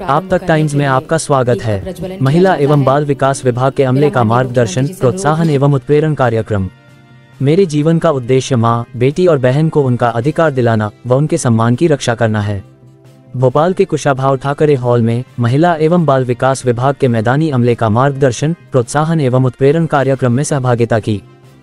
आप तक टाइम्स में आपका स्वागत है। महिला एवं बाल विकास विभाग के अमले का मार्गदर्शन, प्रोत्साहन एवं उत्प्रेरण कार्यक्रम। मेरे जीवन का उद्देश्य माँ, बेटी और बहन को उनका अधिकार दिलाना व उनके सम्मान की रक्षा करना है। भोपाल के कुशाभाऊ ठाकरे हॉल में महिला एवं बाल विकास विभाग के मैदानी अमले का मार्गदर्शन, प्रोत्साहन एवं उत्प्रेरण कार्यक्रम में सहभागिता की।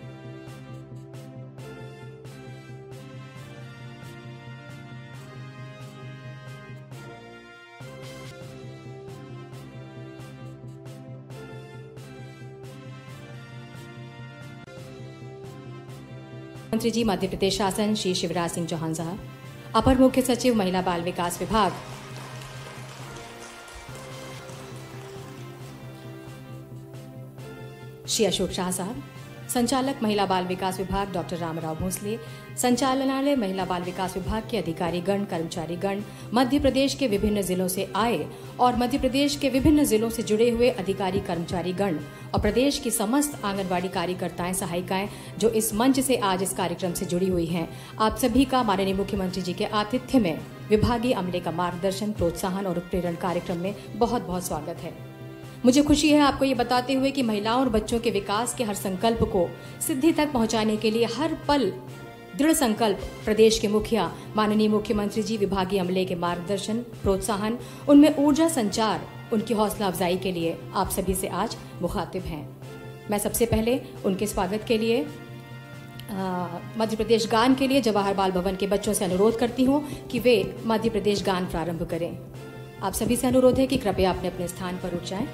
मंत्री जी मध्य प्रदेश शासन श्री शिवराज सिंह चौहान साहब, अपर मुख्य सचिव महिला बाल विकास विभाग श्री अशोक शाह साहब, संचालक महिला बाल विकास विभाग डॉक्टर रामराव भोसले, संचालनालय महिला बाल विकास विभाग के अधिकारीगण, कर्मचारीगण, मध्य प्रदेश के विभिन्न जिलों से आए और मध्य प्रदेश के विभिन्न जिलों से जुड़े हुए अधिकारी कर्मचारीगण और प्रदेश की समस्त आंगनबाड़ी कार्यकर्ताएं, सहायिकाएं जो इस मंच से आज इस कार्यक्रम से जुड़ी हुई हैं, आप सभी का माननीय मुख्यमंत्री जी के आतिथ्य में विभागीय अमले का मार्गदर्शन, प्रोत्साहन और उत्प्रेरण कार्यक्रम में बहुत बहुत स्वागत है। मुझे खुशी है आपको ये बताते हुए कि महिलाओं और बच्चों के विकास के हर संकल्प को सिद्धि तक पहुंचाने के लिए हर पल दृढ़ संकल्प प्रदेश के मुखिया माननीय मुख्यमंत्री जी विभागीय अमले के मार्गदर्शन, प्रोत्साहन, उनमें ऊर्जा संचार, उनकी हौसला अफजाई के लिए आप सभी से आज मुखातिब हैं। मैं सबसे पहले उनके स्वागत के लिए मध्य प्रदेश गान के लिए जवाहर बाल भवन के बच्चों से अनुरोध करती हूँ कि वे मध्य प्रदेश गान प्रारंभ करें। आप सभी से अनुरोध है कि कृपया अपने अपने स्थान पर उठ जाएं।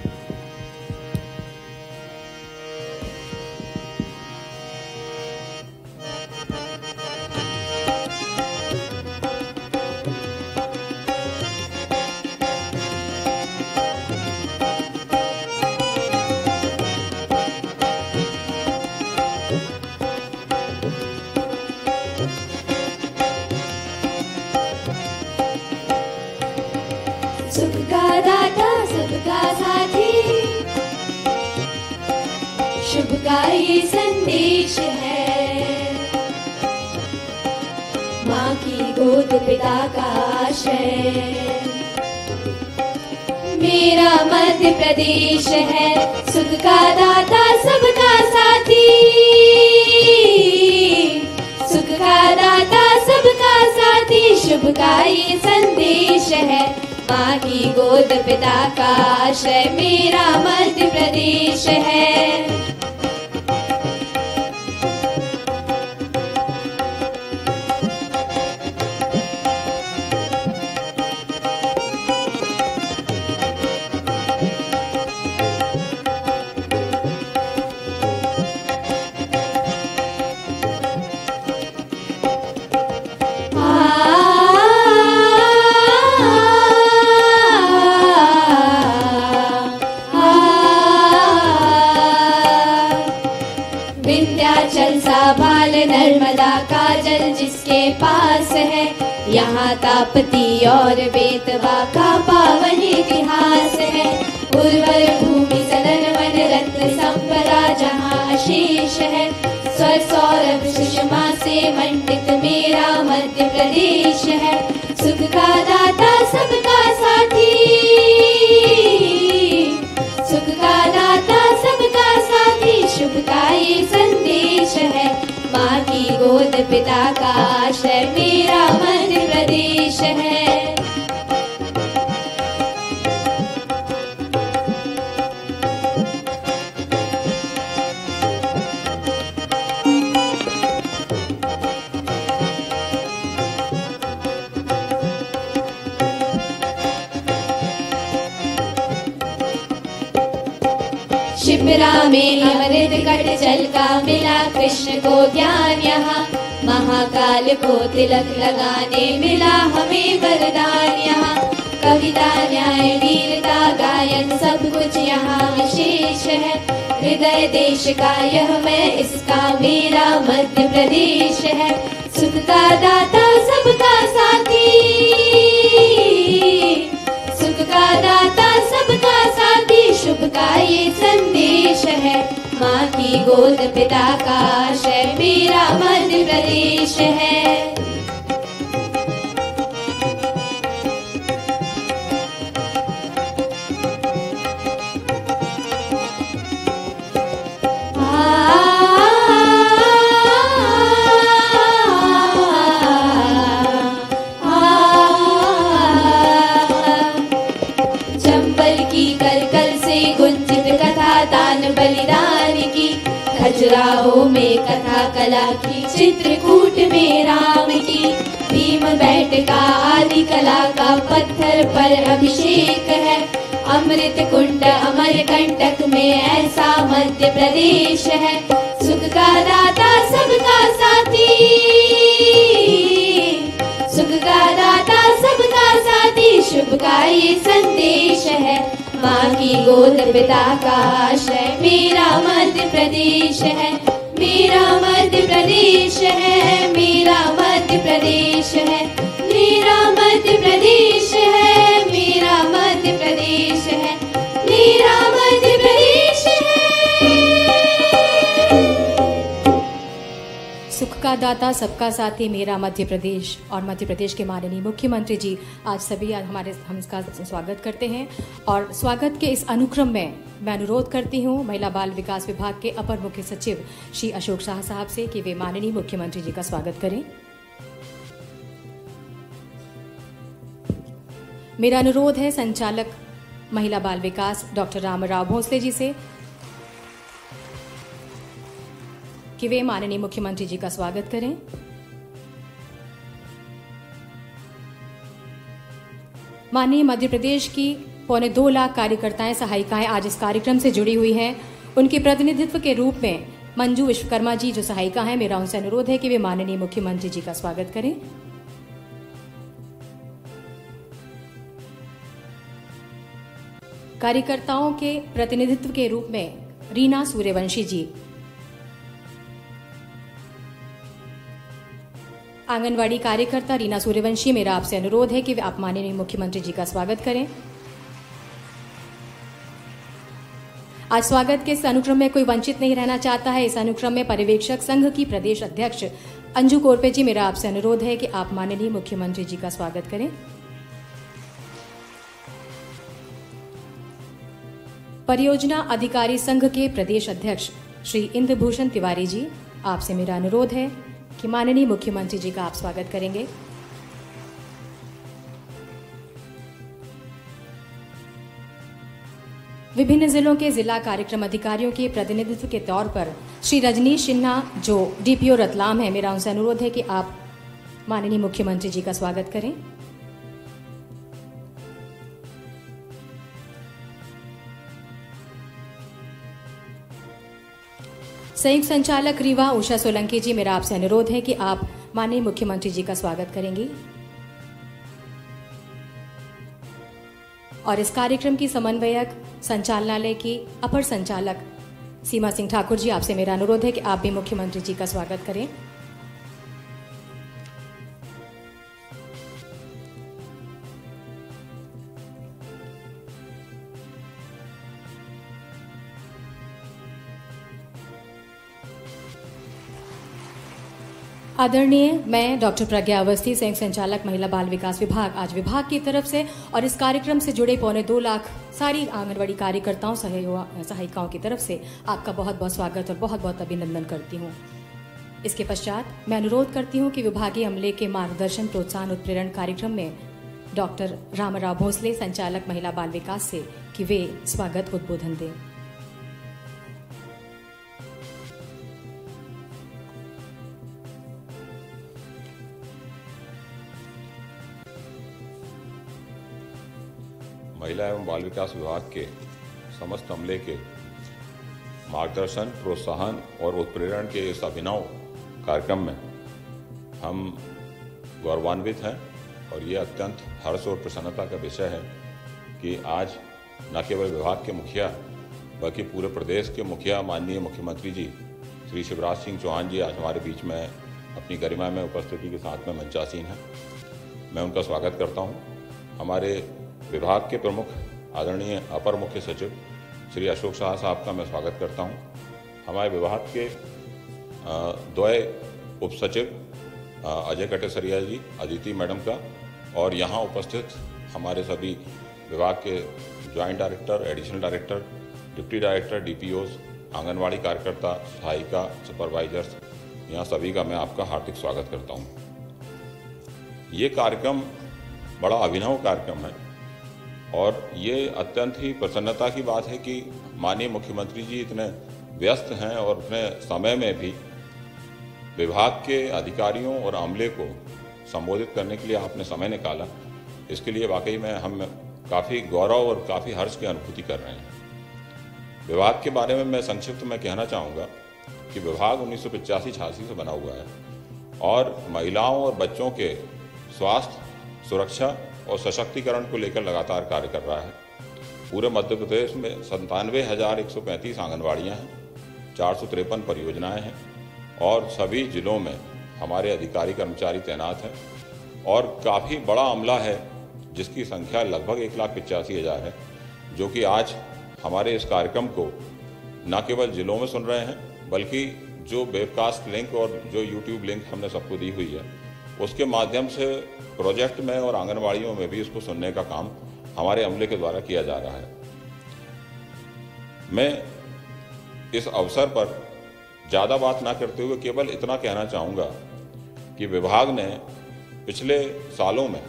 सबका दाता सबका साथी, शुभ का ये संदेश है। माँ की गोद पिता का आश्रय, मेरा मध्य प्रदेश है। सुख का दाता सबका साथी, सुख का दाता सबका साथी, शुभ का ये संदेश है। माँ की गोद पिता का आश्रय, मेरा मध्य प्रदेश है। विंध्याचल सा बाल नर्मदा का जल जिसके पास है, यहाँ ताप्ती और बेतवा का पावन इतिहास है। उर्वर भूमि सदन वन रत्न संपदा जहाँ शेष है, स्वर सौरभ सुषमा से मंडित मेरा मध्य प्रदेश है। सुख का दाता सबका साथी, सुख का दाता सबका साथी, शुभ का ये संदेश है। माँ की गोद पिता का आश्रय, मेरा मध्य प्रदेश है। शिप्रा में अमृत कट जल का मिला कृष्ण को ज्ञान, यहाँ महाकाल को तिलक लगाने मिला हमें वरदान। यहाँ कविता न्याय वीरता गायन सब कुछ यहाँ विशेष है। हृदय देश का यह मैं, इसका मेरा मध्य प्रदेश है। सुख का दाता सबका साथी, सुख का दाता सबका साथी, शुभ का ये संदेश है। माँ की गोद पिता का आश्रय, मेरा मध्य प्रदेश है। खजुराहो में कथा कला की, चित्रकूट में राम की, भीम बैठका आदि कला का पत्थर पर अभिषेक है। अमृत कुंड अमरकंटक में ऐसा मध्य प्रदेश है। सुख का दाता सबका साथी, सुख का दाता सबका साथी, शुभ का ये संदेश है। माँ की गोद पिता का आश्रय, मेरा मध्य प्रदेश है, मेरा मध्य प्रदेश है, मेरा मध्य प्रदेश है, मेरा मध्य प्रदेश है, मेरा मध्य प्रदेश है, मेरा मध्य प्रदेश है। सुख का दाता सबका साथी मेरा मध्य प्रदेश। और मध्य प्रदेश के माननीय मुख्यमंत्री जी आज सभी हम इसका स्वागत करते हैं। और स्वागत के इस अनुक्रम में मैं अनुरोध करती हूं महिला बाल विकास विभाग के अपर मुख्य सचिव श्री अशोक शाह साहब से कि वे माननीय मुख्यमंत्री जी का स्वागत करें। मेरा अनुरोध है संचालक महिला बाल विकास डॉक्टर रामराव भोसले जी से कि वे माननीय मुख्यमंत्री जी का स्वागत करें। माननीय मध्य प्रदेश की 2.25 लाख कार्यकर्ताएं सहायिकाएं आज इस कार्यक्रम से जुड़ी हुई हैं। उनके प्रतिनिधित्व के रूप में मंजू विश्वकर्मा जी जो सहायिका हैं, मेरा उनसे अनुरोध है कि वे माननीय मुख्यमंत्री जी का स्वागत करें। कार्यकर्ताओं के प्रतिनिधित्व के रूप में रीना सूर्यवंशी जी, आंगनवाड़ी कार्यकर्ता रीना सूर्यवंशी, मेरा आपसे अनुरोध है कि आप माननीय मुख्यमंत्री जी का स्वागत करें। आज स्वागत के इस अनुक्रम में कोई वंचित नहीं रहना चाहता है। इस अनुक्रम में पर्यवेक्षक संघ की प्रदेश अध्यक्ष अंजू कोरपे जी, मेरा आपसे अनुरोध है कि आप माननीय मुख्यमंत्री जी का स्वागत करें। परियोजना अधिकारी संघ के प्रदेश अध्यक्ष श्री इंद्रभूषण तिवारी जी, आपसे मेरा अनुरोध है कि माननीय मुख्यमंत्री जी का आप स्वागत करेंगे। विभिन्न जिलों के जिला कार्यक्रम अधिकारियों के प्रतिनिधित्व के तौर पर श्री रजनीश सिन्हा जो डीपीओ रतलाम है, मेरा उनसे अनुरोध है कि आप माननीय मुख्यमंत्री जी का स्वागत करें। संयुक्त संचालक रीवा उषा सोलंकी जी, मेरा आपसे अनुरोध है कि आप माननीय मुख्यमंत्री जी का स्वागत करेंगी। और इस कार्यक्रम की समन्वयक संचालनालय की अपर संचालक सीमा सिंह ठाकुर जी, आपसे मेरा अनुरोध है कि आप भी मुख्यमंत्री जी का स्वागत करें। आदरणीय, मैं डॉक्टर प्रज्ञा अवस्थी, संयुक्त संचालक महिला बाल विकास विभाग, आज विभाग की तरफ से और इस कार्यक्रम से जुड़े 2.25 लाख सारी आंगनवाड़ी कार्यकर्ताओं सहायिकाओं की तरफ से आपका बहुत बहुत स्वागत और बहुत बहुत अभिनंदन करती हूँ। इसके पश्चात मैं अनुरोध करती हूँ कि विभागीय अमले के मार्गदर्शन, प्रोत्साहन, उत्प्रेरण कार्यक्रम में डॉक्टर रामराव भोसले, संचालक महिला बाल विकास से, कि वे स्वागत उद्बोधन दें। महिला एवं बाल विकास विभाग के समस्त अमले के मार्गदर्शन, प्रोत्साहन और उत्प्रेरण के इस अभिनव कार्यक्रम में हम गौरवान्वित हैं और ये अत्यंत हर्ष और प्रसन्नता का विषय है कि आज न केवल विभाग के मुखिया बल्कि पूरे प्रदेश के मुखिया माननीय मुख्यमंत्री जी श्री शिवराज सिंह चौहान जी आज हमारे बीच में अपनी गरिमा में उपस्थिति के साथ में मंचासीन हैं। मैं उनका स्वागत करता हूं। हमारे विभाग के प्रमुख आदरणीय अपर मुख्य सचिव श्री अशोक शाह साहब का मैं स्वागत करता हूं। हमारे विभाग के द्वय उप सचिव अजय कटेसरिया जी, अदिति मैडम का, और यहाँ उपस्थित हमारे सभी विभाग के joint director, additional director, deputy director, DPOs, anganwadi कार्यकर्ता, सहायिका, सुपरवाइजर्स, यहाँ सभी का मैं आपका हार्दिक स्वागत करता हूँ। ये कार्यक्रम बड़ा अभिनव कार्यक्रम है और ये अत्यंत ही प्रसन्नता की बात है कि माननीय मुख्यमंत्री जी इतने व्यस्त हैं और अपने समय में भी विभाग के अधिकारियों और अमले को संबोधित करने के लिए आपने समय निकाला, इसके लिए वाकई में हम काफ़ी गौरव और काफ़ी हर्ष की अनुभूति कर रहे हैं। विभाग के बारे में मैं संक्षिप्त में कहना चाहूँगा कि विभाग 1985-86 से बना हुआ है और महिलाओं और बच्चों के स्वास्थ्य, सुरक्षा और सशक्तिकरण को लेकर लगातार कार्य कर रहा है। पूरे मध्य प्रदेश में 97,135 आंगनबाड़ियाँ हैं, 453 परियोजनाएं हैं और सभी जिलों में हमारे अधिकारी कर्मचारी तैनात हैं और काफ़ी बड़ा अमला है जिसकी संख्या लगभग 1,85,000 है, जो कि आज हमारे इस कार्यक्रम को न केवल जिलों में सुन रहे हैं बल्कि जो वेबकास्ट लिंक और जो यूट्यूब लिंक हमने सबको दी हुई है उसके माध्यम से प्रोजेक्ट में और आंगनबाड़ियों में भी इसको सुनने का काम हमारे अमले के द्वारा किया जा रहा है। मैं इस अवसर पर ज़्यादा बात ना करते हुए केवल इतना कहना चाहूँगा कि विभाग ने पिछले सालों में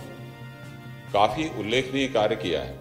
काफ़ी उल्लेखनीय कार्य किया है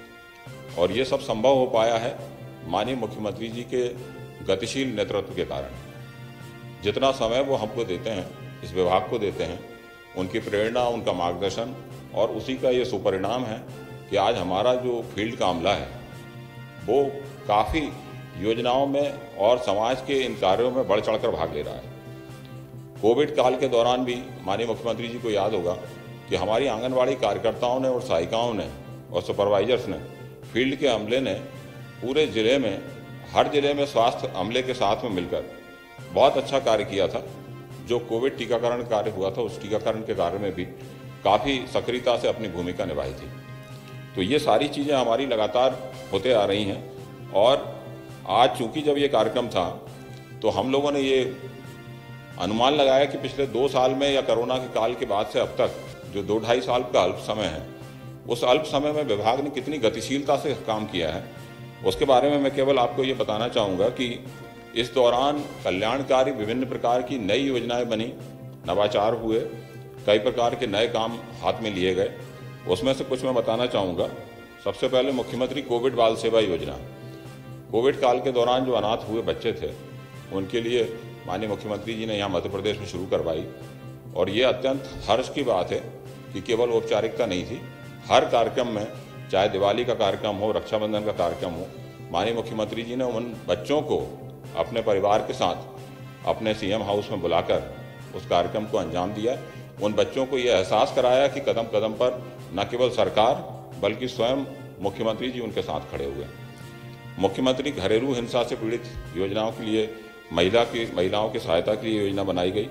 और ये सब संभव हो पाया है माननीय मुख्यमंत्री जी के गतिशील नेतृत्व के कारण। जितना समय वो हमको देते हैं, इस विभाग को देते हैं, उनकी प्रेरणा, उनका मार्गदर्शन और उसी का ये सुपरिणाम है कि आज हमारा जो फील्ड का अमला है वो काफ़ी योजनाओं में और समाज के इन कार्यों में बढ़ चढ़कर भाग ले रहा है। कोविड काल के दौरान भी माननीय मुख्यमंत्री जी को याद होगा कि हमारी आंगनबाड़ी कार्यकर्ताओं ने और सहायिकाओं ने और सुपरवाइजर्स ने, फील्ड के अमले ने पूरे ज़िले में, हर ज़िले में स्वास्थ्य अमले के साथ में मिलकर बहुत अच्छा कार्य किया था। जो कोविड टीकाकरण कार्य हुआ था उस टीकाकरण के कार्य में भी काफ़ी सक्रियता से अपनी भूमिका निभाई थी। तो ये सारी चीज़ें हमारी लगातार होते आ रही हैं और आज चूंकि जब ये कार्यक्रम था तो हम लोगों ने ये अनुमान लगाया कि पिछले 2 साल में या कोरोना के काल के बाद से अब तक जो 2-2.5 साल का अल्प समय है, उस अल्प समय में विभाग ने कितनी गतिशीलता से काम किया है उसके बारे में मैं केवल आपको ये बताना चाहूँगा कि इस दौरान कल्याणकारी विभिन्न प्रकार की नई योजनाएं बनी, नवाचार हुए, कई प्रकार के नए काम हाथ में लिए गए। उसमें से कुछ मैं बताना चाहूँगा। सबसे पहले मुख्यमंत्री कोविड बाल सेवा योजना। कोविड काल के दौरान जो अनाथ हुए बच्चे थे उनके लिए माननीय मुख्यमंत्री जी ने यहाँ मध्य प्रदेश में शुरू करवाई और ये अत्यंत हर्ष की बात है कि केवल औपचारिकता नहीं थी, हर कार्यक्रम में, चाहे दिवाली का कार्यक्रम हो, रक्षाबंधन का कार्यक्रम हो, माननीय मुख्यमंत्री जी ने उन बच्चों को अपने परिवार के साथ अपने सीएम हाउस में बुलाकर उस कार्यक्रम को अंजाम दिया। उन बच्चों को ये एहसास कराया कि कदम कदम पर न केवल सरकार बल्कि स्वयं मुख्यमंत्री जी उनके साथ खड़े हुए। मुख्यमंत्री घरेलू हिंसा से पीड़ित योजनाओं के लिए महिलाओं की सहायता के लिए योजना बनाई गई।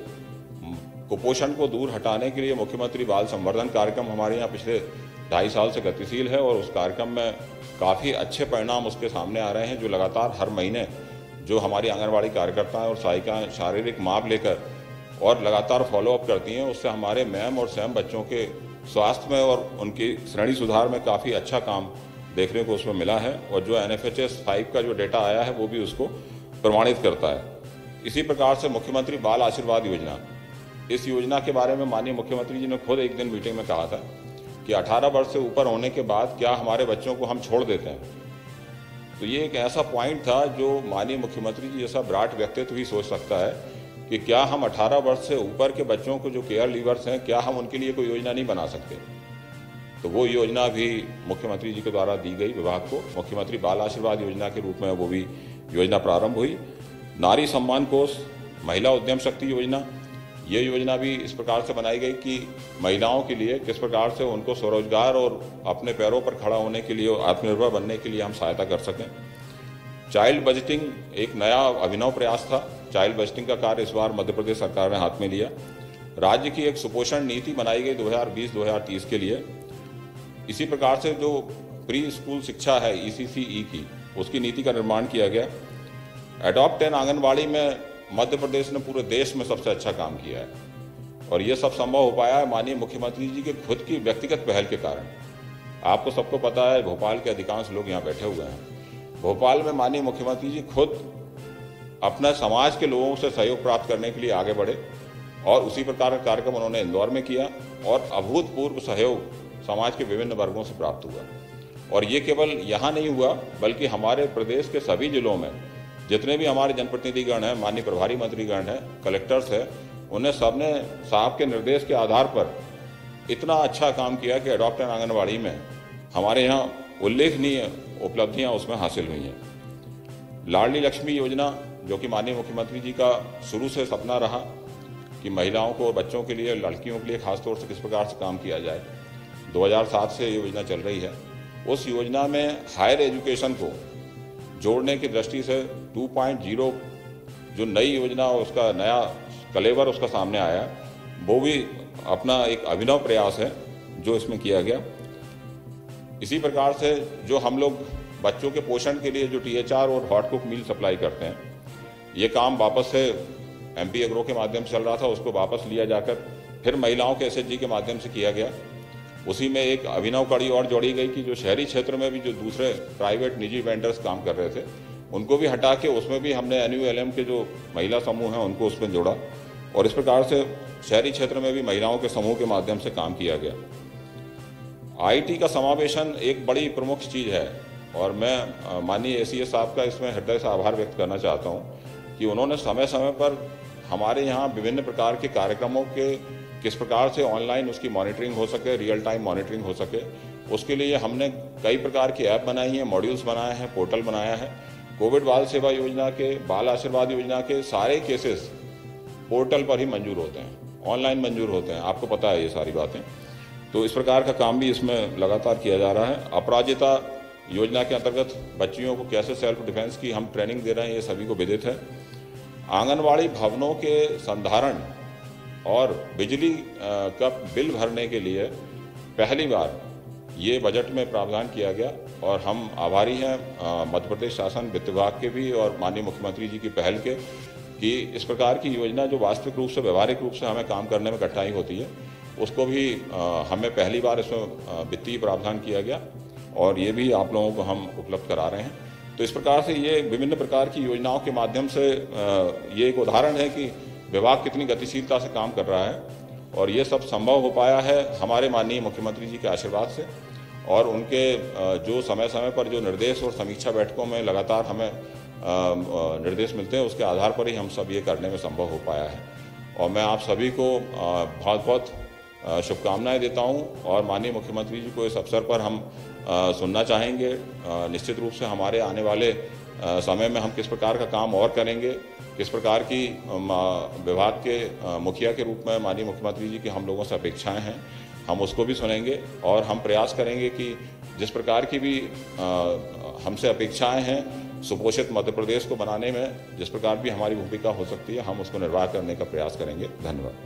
कुपोषण को दूर हटाने के लिए मुख्यमंत्री बाल संवर्धन कार्यक्रम हमारे यहाँ पिछले 2.5 साल से गतिशील है और उस कार्यक्रम में काफ़ी अच्छे परिणाम उसके सामने आ रहे हैं, जो लगातार हर महीने जो हमारी आंगनबाड़ी कार्यकर्ताएं और सहायिकाएं शारीरिक माप लेकर और लगातार फॉलोअप करती हैं, उससे हमारे मैम और सैम बच्चों के स्वास्थ्य में और उनकी श्रेणी सुधार में काफ़ी अच्छा काम देखने को उसमें मिला है और जो NFHS 5 का जो डेटा आया है वो भी उसको प्रमाणित करता है। इसी प्रकार से मुख्यमंत्री बाल आशीर्वाद योजना, इस योजना के बारे में माननीय मुख्यमंत्री जी ने खुद एक दिन मीटिंग में कहा था कि 18 वर्ष से ऊपर होने के बाद क्या हमारे बच्चों को हम छोड़ देते हैं। तो ये एक ऐसा पॉइंट था जो माननीय मुख्यमंत्री जी जैसा विराट व्यक्तित्व ही सोच सकता है कि क्या हम 18 वर्ष से ऊपर के बच्चों को जो केयर लीवर्स हैं, क्या हम उनके लिए कोई योजना नहीं बना सकते। तो वो योजना भी मुख्यमंत्री जी के द्वारा दी गई विभाग को, मुख्यमंत्री बाल आशीर्वाद योजना के रूप में वो भी योजना प्रारंभ हुई। नारी सम्मान कोष, महिला उद्यम शक्ति योजना, ये योजना भी इस प्रकार से बनाई गई कि महिलाओं के लिए किस प्रकार से उनको स्वरोजगार और अपने पैरों पर खड़ा होने के लिए, आत्मनिर्भर बनने के लिए हम सहायता कर सकें। चाइल्ड बजटिंग एक नया अभिनव प्रयास था। चाइल्ड बजटिंग का कार्य इस बार मध्य प्रदेश सरकार ने हाथ में लिया। राज्य की एक सुपोषण नीति बनाई गई 2020-2030 के लिए। इसी प्रकार से जो प्री स्कूल शिक्षा है ECCE की, उसकी नीति का निर्माण किया गया। एडॉप्ट एन आंगनबाड़ी में मध्य प्रदेश ने पूरे देश में सबसे अच्छा काम किया है और ये सब संभव हो पाया है माननीय मुख्यमंत्री जी के खुद की व्यक्तिगत पहल के कारण। आपको सबको पता है, भोपाल के अधिकांश लोग यहाँ बैठे हुए हैं। भोपाल में माननीय मुख्यमंत्री जी खुद अपने समाज के लोगों से सहयोग प्राप्त करने के लिए आगे बढ़े और उसी प्रकार का कार्यक्रम उन्होंने इंदौर में किया और अभूतपूर्व सहयोग समाज के विभिन्न वर्गों से प्राप्त हुआ। और ये केवल यहाँ नहीं हुआ बल्कि हमारे प्रदेश के सभी जिलों में जितने भी हमारे जनप्रतिनिधिगण हैं, माननीय प्रभारी मंत्रीगण हैं, कलेक्टर्स हैं, उन्हें सबने साहब के निर्देश के आधार पर इतना अच्छा काम किया कि अडॉप्टेड आंगनबाड़ी में हमारे यहाँ उल्लेखनीय उपलब्धियाँ उसमें हासिल हुई हैं। लाडली लक्ष्मी योजना, जो कि माननीय मुख्यमंत्री जी का शुरू से सपना रहा कि महिलाओं को और बच्चों के लिए, लड़कियों के लिए खासतौर से किस प्रकार से काम किया जाए, 2007 से ये योजना चल रही है। उस योजना में हायर एजुकेशन को जोड़ने की दृष्टि से 2.0 जो नई योजना, उसका नया कलेवर उसका सामने आया, वो भी अपना एक अभिनव प्रयास है जो इसमें किया गया। इसी प्रकार से जो हम लोग बच्चों के पोषण के लिए जो THR और हॉट कुक मील सप्लाई करते हैं, ये काम वापस से MP एग्रो के माध्यम से चल रहा था, उसको वापस लिया जाकर फिर महिलाओं के SHG के माध्यम से किया गया। उसी में एक अभिनव कड़ी और जोड़ी गई कि जो शहरी क्षेत्र में भी जो दूसरे प्राइवेट निजी वेंडर्स काम कर रहे थे, उनको भी हटा के उसमें भी हमने NULM के जो महिला समूह हैं उनको उसमें जोड़ा, और इस प्रकार से शहरी क्षेत्र में भी महिलाओं के समूह के माध्यम से काम किया गया। IT का समावेशन एक बड़ी प्रमुख चीज़ है, और मैं माननीय ACS साहब का इसमें हृदय से आभार व्यक्त करना चाहता हूँ कि उन्होंने समय समय पर हमारे यहाँ विभिन्न प्रकार के कार्यक्रमों के किस प्रकार से ऑनलाइन उसकी मॉनिटरिंग हो सके, रियल टाइम मॉनिटरिंग हो सके, उसके लिए हमने कई प्रकार की ऐप बनाई हैं, मॉड्यूल्स बनाए हैं, पोर्टल बनाया है। कोविड बाल सेवा योजना के, बाल आशीर्वाद योजना के सारे केसेस पोर्टल पर ही मंजूर होते हैं, ऑनलाइन मंजूर होते हैं, आपको पता है ये सारी बातें। तो इस प्रकार का काम भी इसमें लगातार किया जा रहा है। अपराजिता योजना के अंतर्गत बच्चियों को कैसे सेल्फ डिफेंस की हम ट्रेनिंग दे रहे हैं, ये सभी को विदित है। आंगनवाड़ी भवनों के संधारण और बिजली का बिल भरने के लिए पहली बार ये बजट में प्रावधान किया गया, और हम आभारी हैं मध्य प्रदेश शासन, वित्त विभाग के भी और माननीय मुख्यमंत्री जी की पहल के, कि इस प्रकार की योजना जो वास्तविक रूप से, व्यवहारिक रूप से हमें काम करने में कठिनाई होती है, उसको भी हमें पहली बार इसमें वित्तीय प्रावधान किया गया, और ये भी आप लोगों को हम उपलब्ध करा रहे हैं। तो इस प्रकार से ये विभिन्न प्रकार की योजनाओं के माध्यम से ये एक उदाहरण है कि विभाग कितनी गतिशीलता से काम कर रहा है, और ये सब संभव हो पाया है हमारे माननीय मुख्यमंत्री जी के आशीर्वाद से, और उनके जो समय समय पर जो निर्देश और समीक्षा बैठकों में लगातार हमें निर्देश मिलते हैं, उसके आधार पर ही हम सब ये करने में संभव हो पाया है। और मैं आप सभी को बहुत बहुत शुभकामनाएं देता हूं, और माननीय मुख्यमंत्री जी को इस अवसर पर हम सुनना चाहेंगे। निश्चित रूप से हमारे आने वाले समय में हम किस प्रकार का काम और करेंगे, किस प्रकार की विभाग के मुखिया के रूप में माननीय मुख्यमंत्री जी की हम लोगों से अपेक्षाएं हैं, हम उसको भी सुनेंगे, और हम प्रयास करेंगे कि जिस प्रकार की भी हमसे अपेक्षाएं हैं सुपोषित मध्य प्रदेश को बनाने में, जिस प्रकार भी हमारी भूमिका हो सकती है, हम उसको निर्वाह करने का प्रयास करेंगे। धन्यवाद।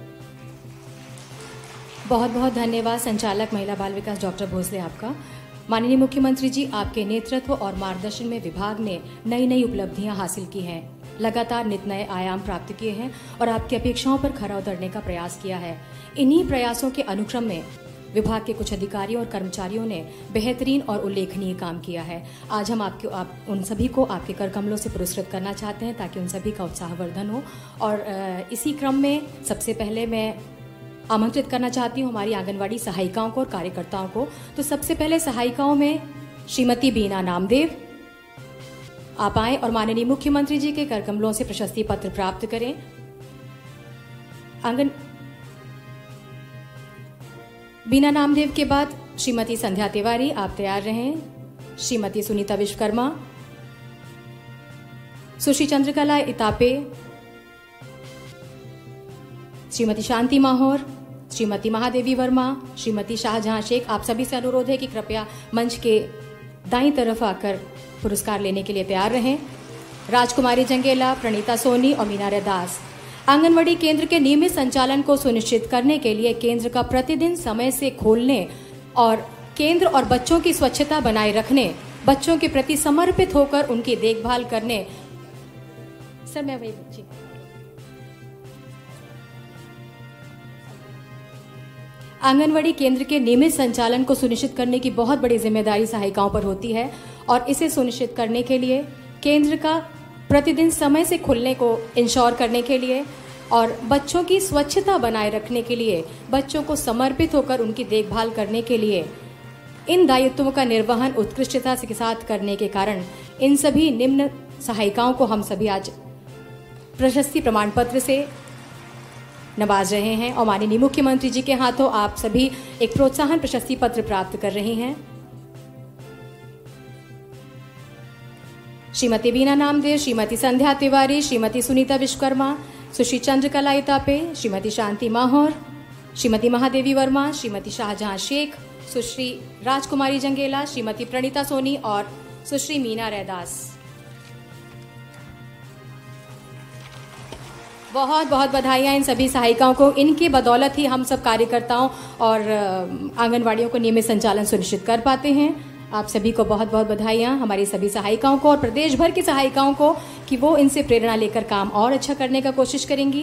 बहुत बहुत धन्यवाद संचालक महिला बाल विकास डॉक्टर भोसले आपका। माननीय मुख्यमंत्री जी, आपके नेतृत्व और मार्गदर्शन में विभाग ने नई नई उपलब्धियां हासिल की हैं, लगातार नित नए आयाम प्राप्त किए हैं और आपकी अपेक्षाओं पर खरा उतरने का प्रयास किया है। इन्हीं प्रयासों के अनुक्रम में विभाग के कुछ अधिकारियों और कर्मचारियों ने बेहतरीन और उल्लेखनीय काम किया है। आज हम आप उन सभी को आपके कर कमलों से पुरस्कृत करना चाहते हैं, ताकि उन सभी का उत्साहवर्धन हो। और इसी क्रम में सबसे पहले मैं आमंत्रित करना चाहती हूँ हमारी आंगनवाड़ी सहायिकाओं को और कार्यकर्ताओं को। तो सबसे पहले सहायिकाओं में श्रीमती बीना नामदेव, आप आएं और माननीय मुख्यमंत्री जी के कर कमलों से प्रशस्ति पत्र प्राप्त करें। बीना नामदेव के बाद श्रीमती संध्या तिवारी, आप तैयार रहें। श्रीमती सुनीता विश्वकर्मा, सुश्री चंद्रकला इतापे, श्रीमती शांति माहौर, श्रीमती महादेवी वर्मा, श्रीमती शाहजहां शेख। आप सभी से अनुरोध है कि कृपया मंच के दाईं तरफ आकर पुरस्कार लेने के लिए तैयार रहें। राजकुमारी जंगेला, प्रणीता सोनी और मीना दास। आंगनवाड़ी केंद्र के नियमित संचालन को सुनिश्चित करने के लिए केंद्र का प्रतिदिन समय से खोलने और केंद्र और बच्चों की स्वच्छता बनाए रखने, बच्चों के प्रति समर्पित होकर उनकी देखभाल करने। सर मैं वही बच्ची आंगनवाड़ी केंद्र के नियमित संचालन को सुनिश्चित करने की बहुत बड़ी जिम्मेदारी सहायिकाओं पर होती है, और इसे सुनिश्चित करने के लिए केंद्र का प्रतिदिन समय से खुलने को इंश्योर करने के लिए और बच्चों की स्वच्छता बनाए रखने के लिए, बच्चों को समर्पित होकर उनकी देखभाल करने के लिए इन दायित्वों का निर्वहन उत्कृष्टता के साथ करने के कारण इन सभी निम्न सहायिकाओं को हम सभी आज प्रशस्ति प्रमाण पत्र से नवाज रहे हैं और माननीय मुख्यमंत्री जी के हाथों आप सभी एक प्रोत्साहन प्रशस्ति पत्र प्राप्त कर रहे हैं। श्रीमती बीना नामदेव, श्रीमती संध्या तिवारी, श्रीमती सुनीता विश्वकर्मा, सुश्री चंद्रकला इतापे, श्रीमती शांति माहौर, श्रीमती महादेवी वर्मा, श्रीमती शाहजहां शेख, सुश्री राजकुमारी जंगेला, श्रीमती प्रणीता सोनी और सुश्री मीना रैदास। बहुत बहुत बधाइयाँ इन सभी सहायिकाओं को। इनके बदौलत ही हम सब कार्यकर्ताओं और आंगनवाड़ियों को नियमित संचालन सुनिश्चित कर पाते हैं। आप सभी को बहुत बहुत बधाइयाँ, हमारी सभी सहायिकाओं को और प्रदेश भर की सहायिकाओं को कि वो इनसे प्रेरणा लेकर काम और अच्छा करने का कोशिश करेंगी।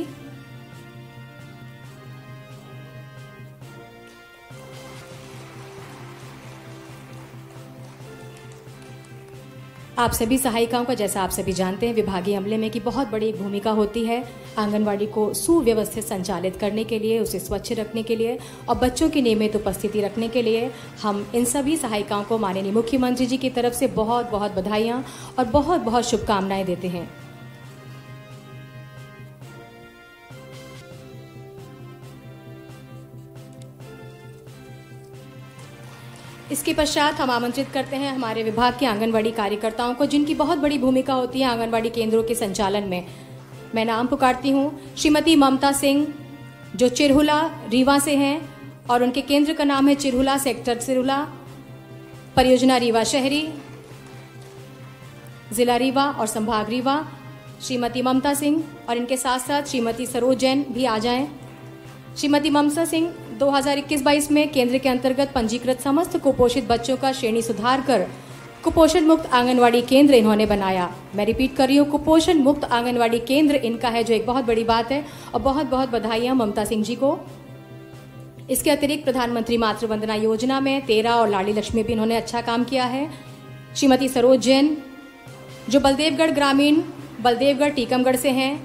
आप सभी सहायिकाओं का, जैसा आप सभी जानते हैं, विभागीय अमले में की बहुत बड़ी एक भूमिका होती है आंगनवाड़ी को सुव्यवस्थित संचालित करने के लिए, उसे स्वच्छ रखने के लिए और बच्चों की नियमित उपस्थिति रखने के लिए। हम इन सभी सहायिकाओं को माननीय मुख्यमंत्री जी की तरफ से बहुत बहुत बधाइयाँ और बहुत बहुत शुभकामनाएं देते हैं। इसके पश्चात हम आमंत्रित करते हैं हमारे विभाग के आंगनवाड़ी कार्यकर्ताओं को, जिनकी बहुत बड़ी भूमिका होती है आंगनवाड़ी केंद्रों के संचालन में। मैं नाम पुकारती हूँ श्रीमती ममता सिंह, जो चिरहुला रीवा से हैं और उनके केंद्र का नाम है चिरहुला सेक्टर चिरहुला, परियोजना रीवा शहरी, जिला रीवा और संभाग रीवा। श्रीमती ममता सिंह और इनके साथ साथ श्रीमती सरोज जैन भी आ जाएं। श्रीमती ममता सिंह 2021-22 में केंद्र के अंतर्गत पंजीकृत समस्त कुपोषित बच्चों का श्रेणी सुधार कर कुपोषण मुक्त आंगनवाड़ी केंद्र इन्होंने बनाया। मैं रिपीट कर रही हूँ, कुपोषण मुक्त आंगनवाड़ी केंद्र इनका है, जो एक बहुत बड़ी बात है और बहुत बहुत बधाइयाँ ममता सिंह जी को। इसके अतिरिक्त प्रधानमंत्री मातृ वंदना योजना में 13 और लाडली लक्ष्मी भी इन्होंने अच्छा काम किया है। श्रीमती सरोज जैन, जो बलदेवगढ़ ग्रामीण, बलदेवगढ़ टीकमगढ़ से हैं,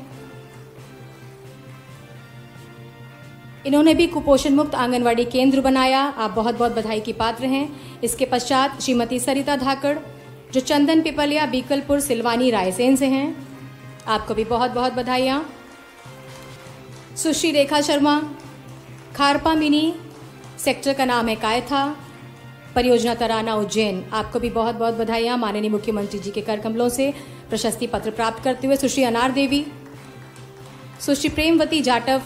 इन्होंने भी कुपोषण मुक्त आंगनवाड़ी केंद्र बनाया। आप बहुत बहुत बधाई की पात्र हैं। इसके पश्चात श्रीमती सरिता धाकड़, जो चंदन पिपलिया, बीकलपुर, सिलवानी, रायसेन से हैं, आपको भी बहुत बहुत बधाइयाँ। सुश्री रेखा शर्मा, खारपा मिनी, सेक्टर का नाम है कायथा, परियोजना तराना, उज्जैन, आपको भी बहुत बहुत बधाइयाँ माननीय मुख्यमंत्री जी के कर कमलों से प्रशस्ति पत्र प्राप्त करते हुए। सुश्री अनार देवी, सुश्री प्रेमवती जाटव,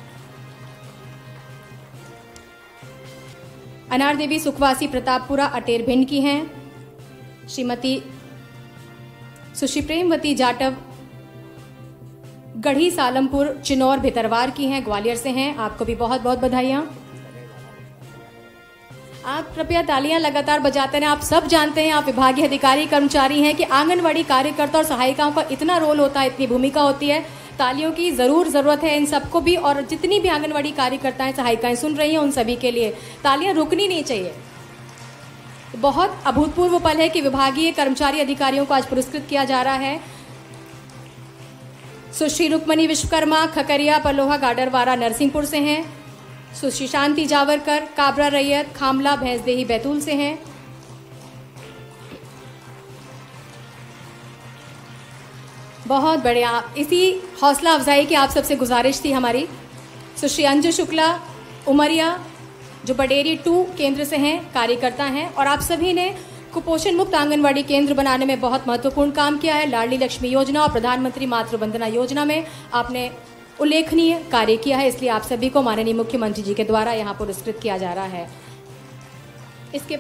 अनार देवी सुखवासी प्रतापपुरा अटेर भिंड की हैं। श्रीमती सुश्री प्रेमवती जाटव गढ़ी सालमपुर चिनौर भितरवार की हैं, ग्वालियर से हैं, आपको भी बहुत बहुत बधाइयाँ। आप कृपया तालियां लगातार बजाते रहें। आप सब जानते हैं, आप विभागीय अधिकारी कर्मचारी हैं, कि आंगनवाड़ी कार्यकर्ता और सहायिकाओं का इतना रोल होता है, इतनी भूमिका होती है। तालियों की ज़रूर ज़रूरत है इन सबको भी, और जितनी भी आंगनवाड़ी कार्यकर्ताएं सहायिकाएं सुन रही हैं उन सभी के लिए तालियां रुकनी नहीं चाहिए। बहुत अभूतपूर्व पल है कि विभागीय कर्मचारी अधिकारियों को आज पुरस्कृत किया जा रहा है। सुश्री रुक्मणी विश्वकर्मा, खकरिया पलोहा गाडरवारा नरसिंहपुर से हैं। सुश्री शांति जावरकर, काबरा रैयत, खामला भैंसदेही बैतूल से हैं। बहुत बढ़िया। इसी हौसला अफजाई की आप सबसे गुजारिश थी हमारी। सुश्री अंजू शुक्ला उमरिया, जो बडेरी 2 केंद्र से हैं, कार्यकर्ता हैं, और आप सभी ने कुपोषण मुक्त आंगनवाड़ी केंद्र बनाने में बहुत महत्वपूर्ण काम किया है। लाडली लक्ष्मी योजना और प्रधानमंत्री मातृ वंदना योजना में आपने उल्लेखनीय कार्य किया है, इसलिए आप सभी को माननीय मुख्यमंत्री जी के द्वारा यहाँ पुरस्कृत किया जा रहा है। इसके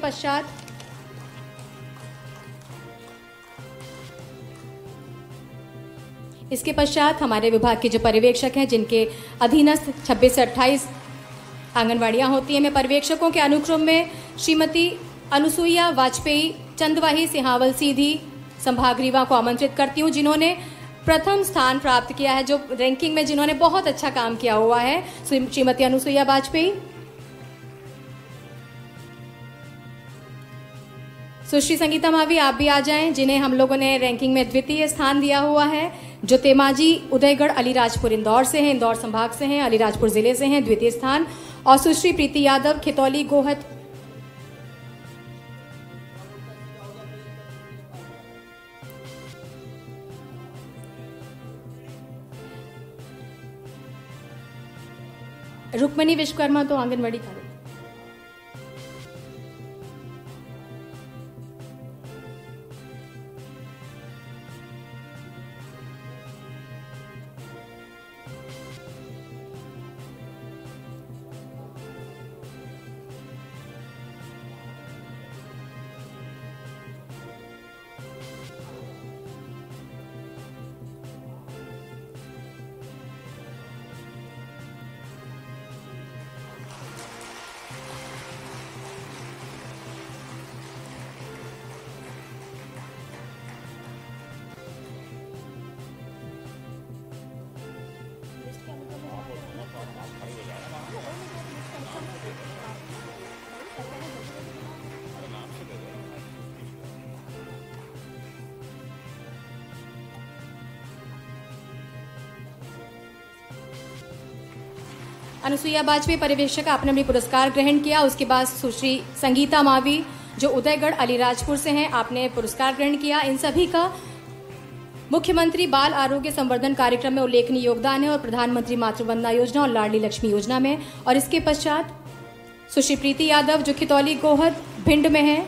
पश्चात हमारे विभाग के जो पर्यवेक्षक हैं, जिनके अधीनस्थ 26 से 28 आंगनवाड़ियाँ होती हैं, मैं पर्यवेक्षकों के अनुक्रम में श्रीमती अनुसुईया वाजपेयी, चंदवाही, सिहावल सीधी, संभाग रीवा को आमंत्रित करती हूँ, जिन्होंने प्रथम स्थान प्राप्त किया है, जो रैंकिंग में जिन्होंने बहुत अच्छा काम किया हुआ है। श्रीमती अनुसुईया वाजपेयी, सुश्री संगीता मावी, आप भी आ जाएं, जिन्हें हम लोगों ने रैंकिंग में द्वितीय स्थान दिया हुआ है, जो तेमाजी उदयगढ़ अलीराजपुर इंदौर से हैं, इंदौर संभाग से हैं, अलीराजपुर जिले से हैं, द्वितीय स्थान। और सुश्री प्रीति यादव, खितौली गोहत, रुक्मणी विश्वकर्मा तो आंगनबाड़ी कार्य। अनुसुईया वाजपेयी पर्यवेक्षक आपने अपनी पुरस्कार ग्रहण किया। उसके बाद सुश्री संगीता मावी जो उदयगढ़ अलीराजपुर से हैं, आपने पुरस्कार ग्रहण किया। इन सभी का मुख्यमंत्री बाल आरोग्य संवर्धन कार्यक्रम में उल्लेखनीय योगदान है और प्रधानमंत्री मातृवंदना योजना और लाडली लक्ष्मी योजना में। और इसके पश्चात सुश्री प्रीति यादव जो खितौली गोहद भिंड में है,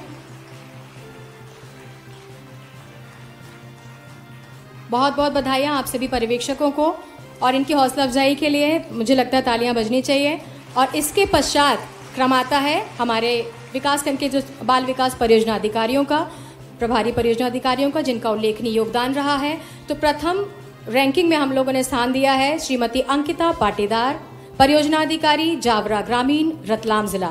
बहुत बहुत बधाइयां आप सभी पर्यवेक्षकों को और इनकी हौसला अफजाई के लिए मुझे लगता है तालियां बजनी चाहिए। और इसके पश्चात क्रम आता है हमारे विकासखंड के जो बाल विकास परियोजना अधिकारियों का, प्रभारी परियोजना अधिकारियों का, जिनका उल्लेखनीय योगदान रहा है। तो प्रथम रैंकिंग में हम लोगों ने स्थान दिया है श्रीमती अंकिता पाटीदार, परियोजना अधिकारी जावरा ग्रामीण, रतलाम जिला।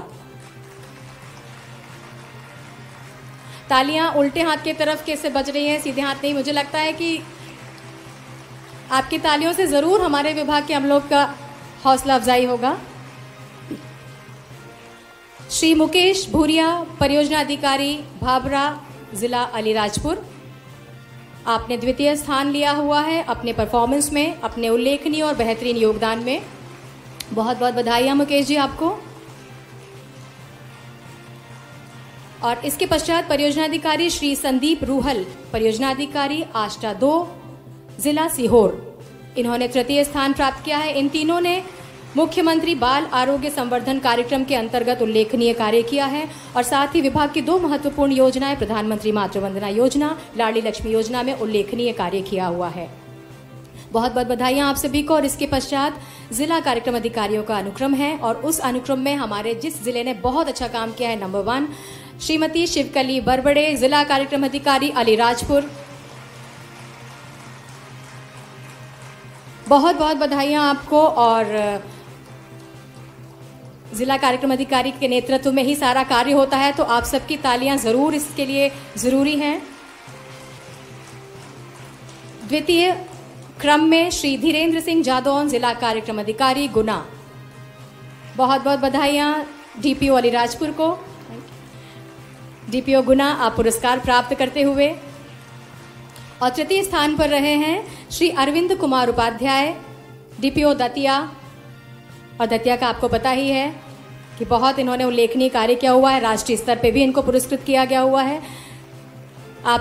तालियां उल्टे हाथ की तरफ कैसे बज रही हैं, सीधे हाथ नहीं। मुझे लगता है कि आपकी तालियों से जरूर हमारे विभाग के हम लोग का हौसला अफजाई होगा। श्री मुकेश भूरिया, परियोजना अधिकारी भाभरा जिला अलीराजपुर, आपने द्वितीय स्थान लिया हुआ है अपने परफॉर्मेंस में, अपने उल्लेखनीय और बेहतरीन योगदान में। बहुत बहुत बधाइयां मुकेश जी आपको। और इसके पश्चात परियोजना अधिकारी श्री संदीप रूहल, परियोजना अधिकारी आष्टा 2 जिला सीहोर, इन्होंने तृतीय स्थान प्राप्त किया है। इन तीनों ने मुख्यमंत्री बाल आरोग्य संवर्धन कार्यक्रम के अंतर्गत उल्लेखनीय कार्य किया है और साथ ही विभाग की 2 महत्वपूर्ण योजनाएं, प्रधानमंत्री मातृवंदना योजना, लाडली लक्ष्मी योजना में उल्लेखनीय कार्य किया हुआ है। बहुत बहुत बधाइयां आप सभी को। और इसके पश्चात जिला कार्यक्रम अधिकारियों का अनुक्रम है और उस अनुक्रम में हमारे जिस जिले ने बहुत अच्छा काम किया है, नंबर 1 श्रीमती शिवकली बरबड़े, जिला कार्यक्रम अधिकारी अलीराजपुर। बहुत बहुत बधाइयां आपको। और जिला कार्यक्रम अधिकारी के नेतृत्व में ही सारा कार्य होता है, तो आप सबकी तालियां जरूर इसके लिए जरूरी हैं। द्वितीय क्रम में श्री धीरेन्द्र सिंह जादौन, जिला कार्यक्रम अधिकारी गुना। बहुत बहुत बधाइयां डीपीओ अलीराजपुर को। डीपीओ गुना आप पुरस्कार प्राप्त करते हुए। और तृतीय स्थान पर रहे हैं श्री अरविंद कुमार उपाध्याय, डीपीओ दतिया। और दतिया का आपको पता ही है कि बहुत इन्होंने उल्लेखनीय कार्य किया हुआ है, राष्ट्रीय स्तर पे भी इनको पुरस्कृत किया गया हुआ है। आप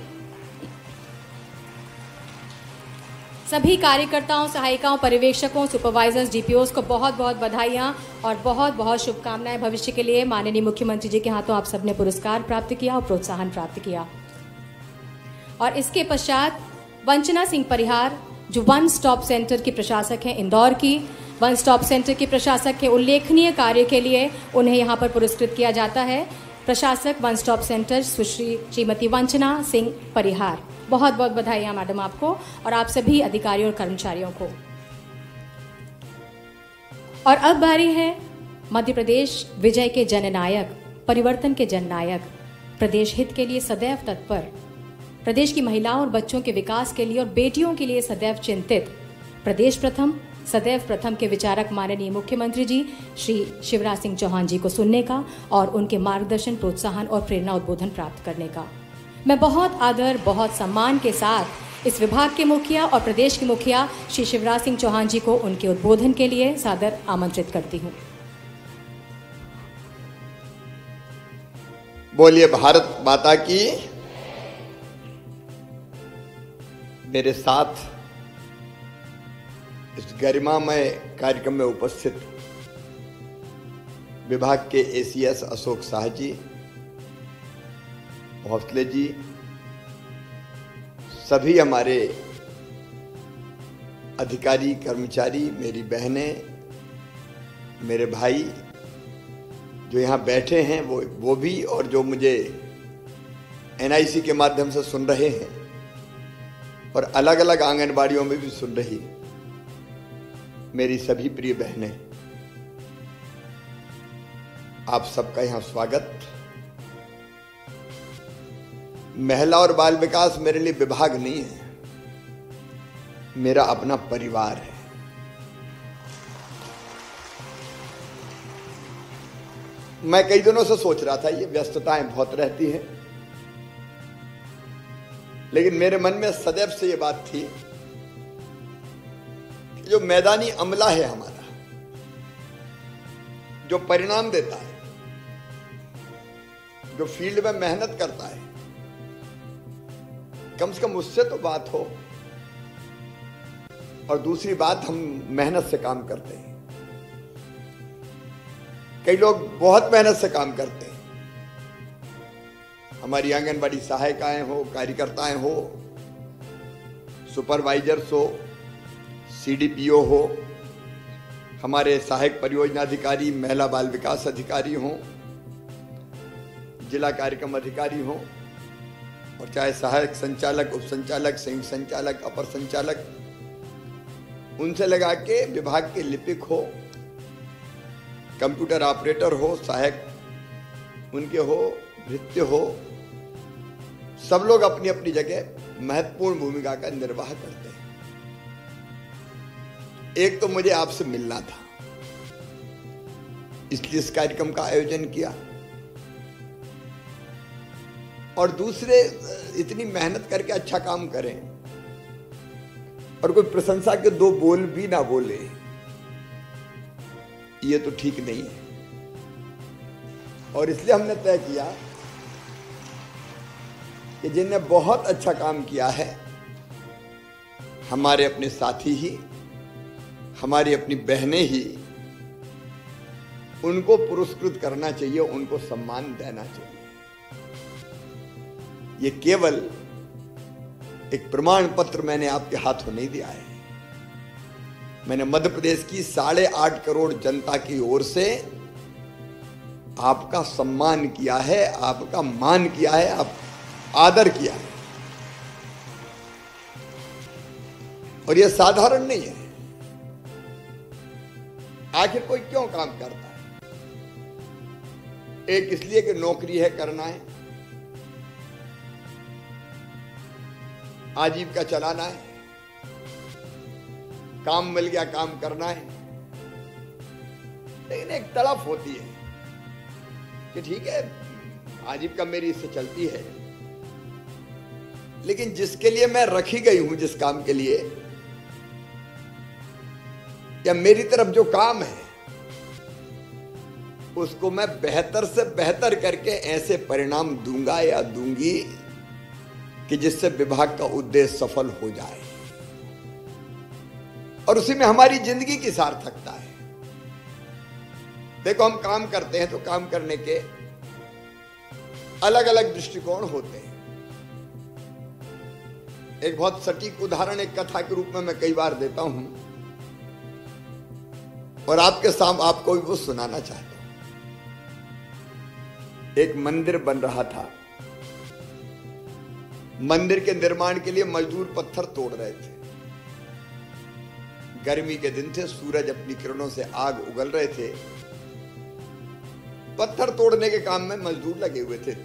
सभी कार्यकर्ताओं, सहायिकाओं, पर्यवेक्षकों, सुपरवाइजर्स, डीपीओस को बहुत बहुत बधाइयां और बहुत बहुत शुभकामनाएं भविष्य के लिए। माननीय मुख्यमंत्री जी के हाथों आप सबने पुरस्कार प्राप्त किया और प्रोत्साहन प्राप्त किया। और इसके पश्चात वंचना सिंह परिहार जो वन स्टॉप सेंटर की प्रशासक हैं, इंदौर की वन स्टॉप सेंटर की प्रशासक के उल्लेखनीय कार्य के लिए उन्हें यहाँ पर पुरस्कृत किया जाता है। प्रशासक one stop centre Sushri Shrimati Vanchana Singh Parihar. बहुत बहुत बधाइयाँ मैडम आपको और आप सभी अधिकारियों और कर्मचारियों को। और अब बारी है मध्य प्रदेश विजय के जननायक, परिवर्तन के जननायक, प्रदेश हित के लिए सदैव तत्पर, प्रदेश की महिलाओं और बच्चों के विकास के लिए और बेटियों के लिए सदैव चिंतित, प्रदेश प्रथम सदैव प्रथम के विचारक माननीय मुख्यमंत्री जी श्री शिवराज सिंह चौहान जी को सुनने का और उनके मार्गदर्शन, प्रोत्साहन और प्रेरणा उद्बोधन प्राप्त करने का मैं बहुत आदर, बहुत सम्मान के साथ इस विभाग के मुखिया और प्रदेश के मुखिया श्री शिवराज सिंह चौहान जी को उनके उद्बोधन के लिए सादर आमंत्रित करती हूँ। बोलिए भारत माता की। मेरे साथ इस गरिमामय कार्यक्रम में उपस्थित विभाग के एसीएस अशोक शाह जी, भोसले जी, सभी हमारे अधिकारी कर्मचारी, मेरी बहनें, मेरे भाई जो यहाँ बैठे हैं वो भी, और जो मुझे एनआईसी के माध्यम से सुन रहे हैं और अलग अलग आंगनबाड़ियों में भी सुन रही मेरी सभी प्रिय बहनें, आप सबका यहाँ स्वागत। महिला और बाल विकास मेरे लिए विभाग नहीं है, मेरा अपना परिवार है। मैं कई दिनों से सोच रहा था, ये व्यस्तताएं बहुत रहती हैं, लेकिन मेरे मन में सदैव से ये बात थी कि जो मैदानी अमला है हमारा, जो परिणाम देता है, जो फील्ड में मेहनत करता है, कम से कम उससे तो बात हो। और दूसरी बात, हम मेहनत से काम करते हैं। कई लोग बहुत मेहनत से काम करते हैं। हमारी आंगनबाड़ी सहायिकाएं हो, कार्यकर्ताएं हो, सुपरवाइजर्स हो, सीडीपीओ हो, हमारे सहायक परियोजना अधिकारी, महिला बाल विकास अधिकारी हो, जिला कार्यक्रम अधिकारी हो, और चाहे सहायक संचालक, उप संचालक, संयुक्त संचालक, अपर संचालक, उनसे लगा के विभाग के लिपिक हो, कंप्यूटर ऑपरेटर हो, सहायक उनके हो, भृत्य हो, सब लोग अपनी अपनी जगह महत्वपूर्ण भूमिका का निर्वाह करते हैं। एक तो मुझे आपसे मिलना था, इसलिए इस कार्यक्रम का आयोजन किया, और दूसरे इतनी मेहनत करके अच्छा काम करें और कोई प्रशंसा के दो बोल भी ना बोले, ये तो ठीक नहीं है। और इसलिए हमने तय किया कि जिनने बहुत अच्छा काम किया है, हमारे अपने साथी ही, हमारी अपनी बहनें ही, उनको पुरस्कृत करना चाहिए, उनको सम्मान देना चाहिए। ये केवल एक प्रमाण पत्र मैंने आपके हाथों नहीं दिया है, मैंने मध्य प्रदेश की 8.5 करोड़ जनता की ओर से आपका सम्मान किया है, आपका मान किया है, आप आदर किया है। और यह साधारण नहीं है। आखिर कोई क्यों काम करता है? एक इसलिए कि नौकरी है, करना है, आजीविका चलाना है, काम मिल गया काम करना है। लेकिन एक तड़प होती है कि ठीक है, आजीविका मेरी इससे चलती है, लेकिन जिसके लिए मैं रखी गई हूं, जिस काम के लिए, या मेरी तरफ जो काम है, उसको मैं बेहतर से बेहतर करके ऐसे परिणाम दूंगा या दूंगी कि जिससे विभाग का उद्देश्य सफल हो जाए, और उसी में हमारी जिंदगी की सार्थकता है। देखो, हम काम करते हैं तो काम करने के अलग अलग दृष्टिकोण होते हैं। एक बहुत सटीक उदाहरण एक कथा के रूप में मैं कई बार देता हूं, और आपके सामने आपको भी वो सुनाना चाहता हूं। एक मंदिर बन रहा था। मंदिर के निर्माण के लिए मजदूर पत्थर तोड़ रहे थे। गर्मी के दिन थे, सूरज अपनी किरणों से आग उगल रहे थे। पत्थर तोड़ने के काम में मजदूर लगे हुए थे।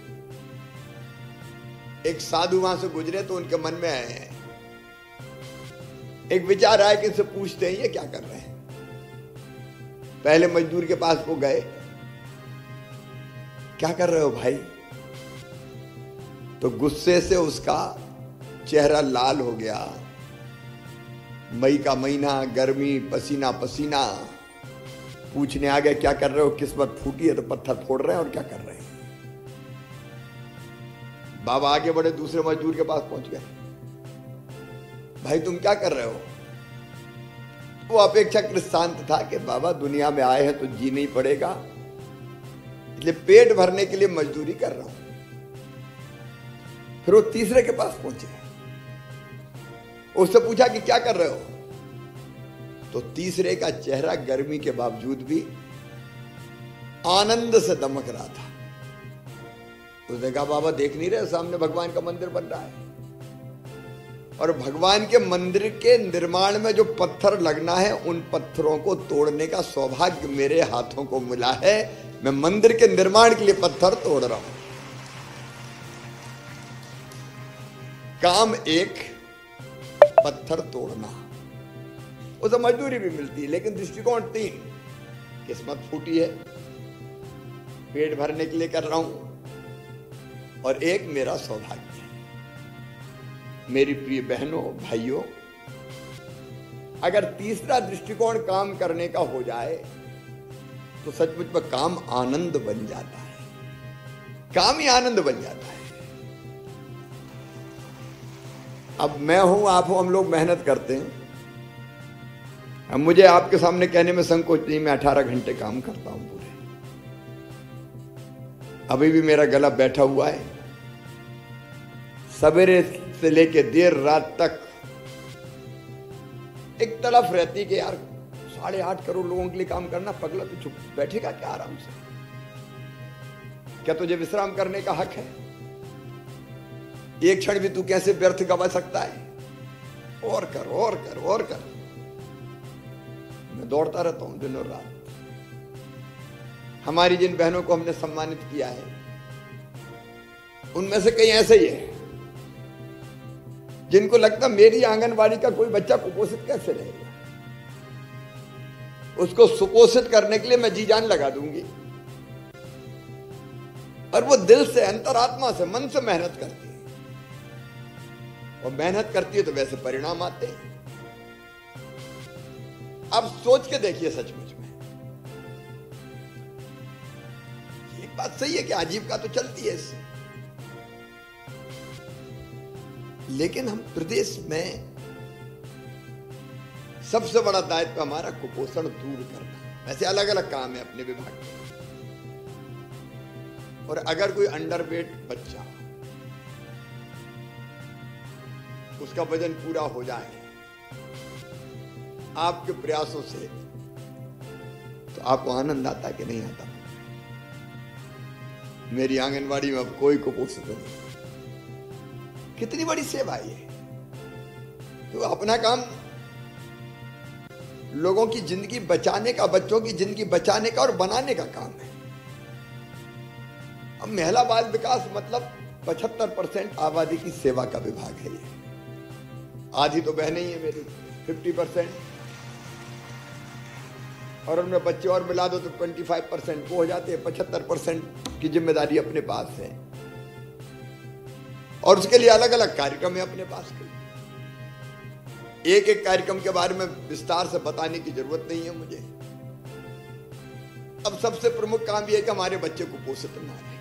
एक साधु वहां से गुजरे तो उनके मन में एक विचार आया कि इनसे पूछते हैं ये क्या कर रहे हैं। पहले मजदूर के पास वो गए, क्या कर रहे हो भाई? तो गुस्से से उसका चेहरा लाल हो गया। मई का महीना, गर्मी, पसीना पसीना। पूछने आ गए क्या कर रहे हो? किस्मत फूटी है तो पत्थर फोड़ रहे हैं, और क्या कर रहे हैं? बाबा आगे बढ़े, दूसरे मजदूर के पास पहुंच गए। भाई तुम क्या कर रहे हो? वो अपेक्षाकृत शांत था कि बाबा दुनिया में आए हैं तो जीना ही पड़ेगा, इसलिए पेट भरने के लिए मजदूरी कर रहा हूं। फिर वो तीसरे के पास पहुंचे, उससे पूछा कि क्या कर रहे हो? तो तीसरे का चेहरा गर्मी के बावजूद भी आनंद से दमक रहा था। उसने कहा, बाबा देख नहीं रहे सामने भगवान का मंदिर बन रहा है, और भगवान के मंदिर के निर्माण में जो पत्थर लगना है उन पत्थरों को तोड़ने का सौभाग्य मेरे हाथों को मिला है। मैं मंदिर के निर्माण के लिए पत्थर तोड़ रहा हूं। काम एक, पत्थर तोड़ना, उसे मजदूरी भी मिलती है, लेकिन दृष्टिकोण तीन। किस्मत फूटी है, पेट भरने के लिए कर रहा हूं, और एक मेरा सौभाग्य है। मेरी प्रिय बहनों भाइयों, अगर तीसरा दृष्टिकोण काम करने का हो जाए तो सचमुच में काम आनंद बन जाता है। काम ही आनंद बन जाता है। अब मैं हूं, आप हो, हम लोग मेहनत करते हैं। अब मुझे आपके सामने कहने में संकोच नहीं, मैं 18 घंटे काम करता हूं पूरे। अभी भी मेरा गला बैठा हुआ है। सवेरे से लेके देर रात तक एक तड़फ रहती कि यार 8.5 करोड़ लोगों के लिए काम करना, पगला तू चुप बैठेगा क्या आराम से? क्या तुझे विश्राम करने का हक है? एक क्षण भी तू कैसे व्यर्थ गवा सकता है? और कर, और कर, और कर। मैं दौड़ता रहता हूं दिन और रात। हमारी जिन बहनों को हमने सम्मानित किया है उनमें से कई ऐसे ही है जिनको लगता मेरी आंगनबाड़ी का कोई बच्चा कुपोषित कैसे रहेगा, उसको सुपोषित करने के लिए मैं जी जान लगा दूंगी। और वो दिल से, अंतरात्मा से, मन से मेहनत करती है, और मेहनत करती है तो वैसे परिणाम आते हैं। अब सोच के देखिए, सचमुच में एक बात सही है कि आजीविका तो चलती है इससे, लेकिन हम प्रदेश में सबसे बड़ा दायित्व हमारा कुपोषण दूर करना। वैसे अलग अलग काम है अपने विभाग में, और अगर कोई अंडरवेट बच्चा, उसका वजन पूरा हो जाए आपके प्रयासों से, तो आपको आनंद आता कि नहीं आता? मेरी आंगनवाड़ी में अब कोई कुपोषित नहीं। कितनी बड़ी सेवा है ये। तो अपना काम लोगों की जिंदगी बचाने का, बच्चों की जिंदगी बचाने का और बनाने का काम है। अब महिला बाल विकास मतलब 75% आबादी की सेवा का विभाग है ये। आधी तो बहनें ही है मेरी, 50%, और उनमें बच्चे और मिला दो तो 25% वो हो जाते हैं। 75% की जिम्मेदारी अपने पास है, और उसके लिए अलग अलग कार्यक्रम है अपने पास के। एक एक कार्यक्रम के बारे में विस्तार से बताने की जरूरत नहीं है मुझे। अब सबसे प्रमुख काम यह है कि हमारे बच्चे कुपोषित ना रहे।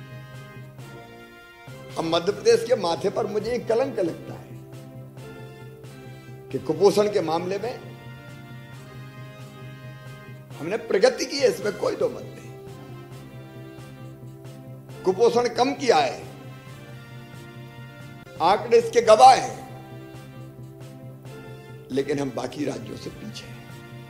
अब मध्य प्रदेश के माथे पर मुझे एक कलंक लगता है कि कुपोषण के मामले में हमने प्रगति की है, इसमें कोई दो मत नहीं। कुपोषण कम किया है, आंकड़े इसके गवाह हैं, लेकिन हम बाकी राज्यों से पीछे हैं।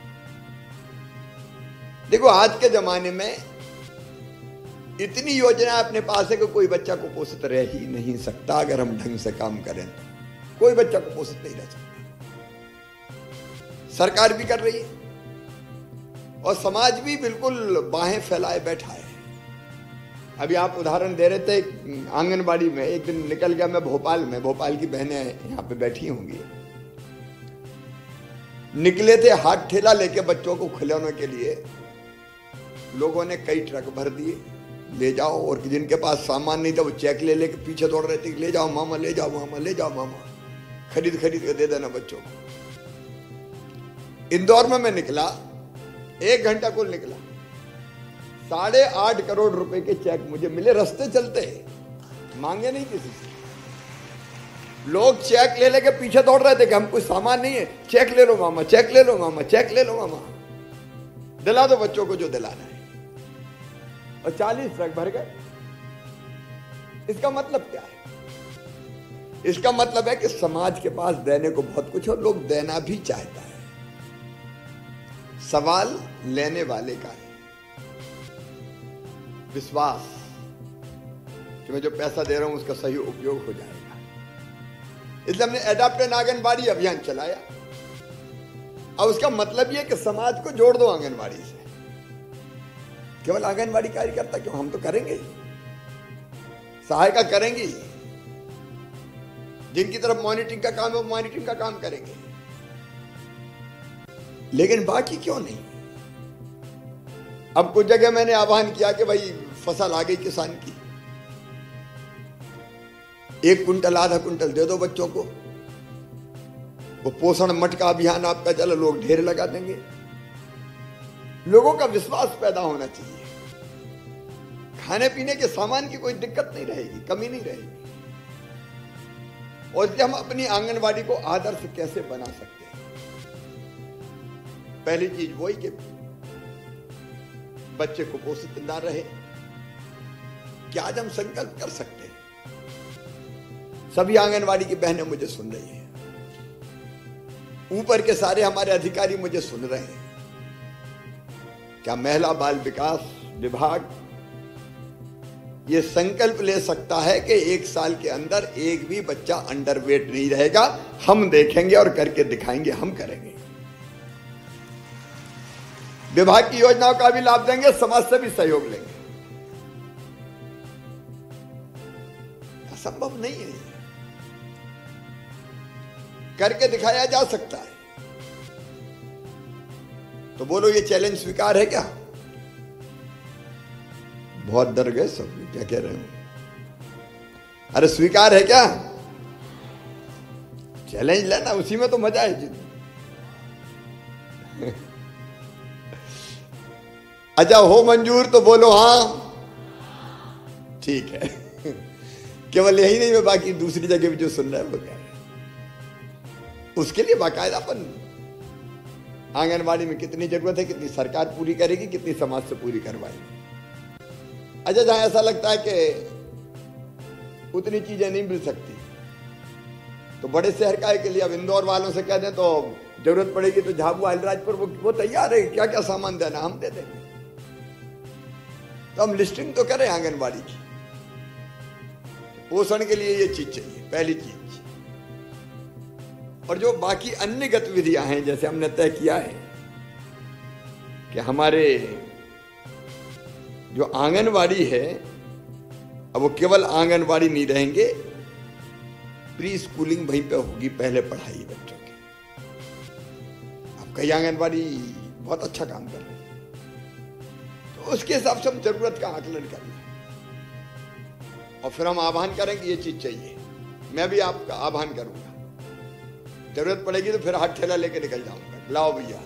देखो, आज के जमाने में इतनी योजना अपने पास है कि कोई बच्चा कुपोषित रह ही नहीं सकता। अगर हम ढंग से काम करें तो कोई बच्चा कुपोषित नहीं रह सकता। सरकार भी कर रही है और समाज भी बिल्कुल बाहें फैलाए बैठा है। अभी आप उदाहरण दे रहे थे आंगनबाड़ी में, एक दिन निकल गया मैं भोपाल में, भोपाल की बहनें यहां पे बैठी होंगी, निकले थे हाथ ठेला लेके बच्चों को खिलौने के लिए। लोगों ने कई ट्रक भर दिए, ले जाओ, और जिनके पास सामान नहीं था वो चेक ले लेके पीछे दौड़ रहे थे, ले जाओ मामा, ले जाओ मामा, ले जाओ मामा, खरीद खरीद के दे देना बच्चों को। इंदौर में मैं निकला, 1 घंटा कुल निकला, 8.5 करोड़ रुपए के चेक मुझे मिले रास्ते चलते, मांगे नहीं किसी से। लोग चेक ले लेके पीछे दौड़ रहे थे कि हम कोई सामान नहीं है, चेक ले लो मामा, चेक ले लो मामा, चेक ले लो मामा, दिला दो बच्चों को जो दिलाना है। और 40 ट्रक भर गए। इसका मतलब क्या है? इसका मतलब है कि समाज के पास देने को बहुत कुछ और लोग देना भी चाहता है। सवाल लेने वाले का है, विश्वास कि मैं जो पैसा दे रहा हूं उसका सही उपयोग हो जाएगा। इसलिए हमने एडॉप्ट एन आंगनबाड़ी अभियान चलाया। अब उसका मतलब यह कि समाज को जोड़ दो आंगनबाड़ी से। केवल आंगनबाड़ी कार्यकर्ता क्यों, हम तो करेंगे ही, सहायिका करेंगी, जिनकी तरफ मॉनिटरिंग का काम है वो मॉनिटरिंग का काम करेंगे, लेकिन बाकी क्यों नहीं? अब कुछ जगह मैंने आह्वान किया कि भाई फसल आ गई किसान की, 1 कुंटल आधा कुंटल दे दो बच्चों को। वो पोषण मटका अभियान आपका चलो, लोग ढेर लगा देंगे। लोगों का विश्वास पैदा होना चाहिए। खाने पीने के सामान की कोई दिक्कत नहीं रहेगी, कमी नहीं रहेगी। और इसलिए हम अपनी आंगनवाड़ी को आदर्श कैसे बना सकते हैं? पहली चीज वही कि बच्चे कुपोषित ना रहे। क्या आज हम संकल्प कर सकते हैं? सभी आंगनवाड़ी की बहनें मुझे सुन रही हैं, ऊपर के सारे हमारे अधिकारी मुझे सुन रहे हैं। क्या महिला बाल विकास विभाग ये संकल्प ले सकता है कि 1 साल के अंदर एक भी बच्चा अंडरवेट नहीं रहेगा? हम देखेंगे और करके दिखाएंगे, हम करेंगे। विभाग की योजनाओं का भी लाभ देंगे, समाज से भी सहयोग लेंगे। असंभव नहीं है, करके दिखाया जा सकता है। तो बोलो, ये चैलेंज स्वीकार है क्या? बहुत डर गए सब, क्या कह रहे हो? अरे स्वीकार है क्या? चैलेंज लेना, उसी में तो मजा है। अच्छा, हो मंजूर तो बोलो हाँ, ठीक है। केवल यही नहीं, मैं बाकी दूसरी जगह भी जो सुन रहा है वो कह रहे हैं। उसके लिए बाकायदा अपन आंगनबाड़ी में कितनी जरूरत है, कितनी सरकार पूरी करेगी, कितनी समाज से पूरी करवाएगी। अच्छा, जहां ऐसा लगता है कि उतनी चीजें नहीं मिल सकती, तो बड़े शहर का है के लिए अब इंदौर वालों से कह दें तो जरूरत पड़ेगी तो झाबुआ अलीराजपुर वो तैयार है, क्या क्या सामान देना हम दे देंगे। तो हम लिस्टिंग तो करें आंगनबाड़ी की। पोषण के लिए ये चीज चाहिए, पहली चीज। और जो बाकी अन्य गतिविधियां हैं, जैसे हमने तय किया है कि हमारे जो आंगनवाड़ी है, अब वो केवल आंगनवाड़ी नहीं रहेंगे, प्री स्कूलिंग वहीं पे होगी, पहले पढ़ाई बच्चों की। अब कई आंगनवाड़ी बहुत अच्छा काम कर रही है, तो उसके हिसाब से हम जरूरत का आकलन कर लें और फिर हम आह्वान करेंगे ये चीज चाहिए। मैं भी आपका आह्वान करूंगा, जरूरत पड़ेगी तो फिर हाथ ठेला लेके निकल जाऊंगा, लाओ भैया।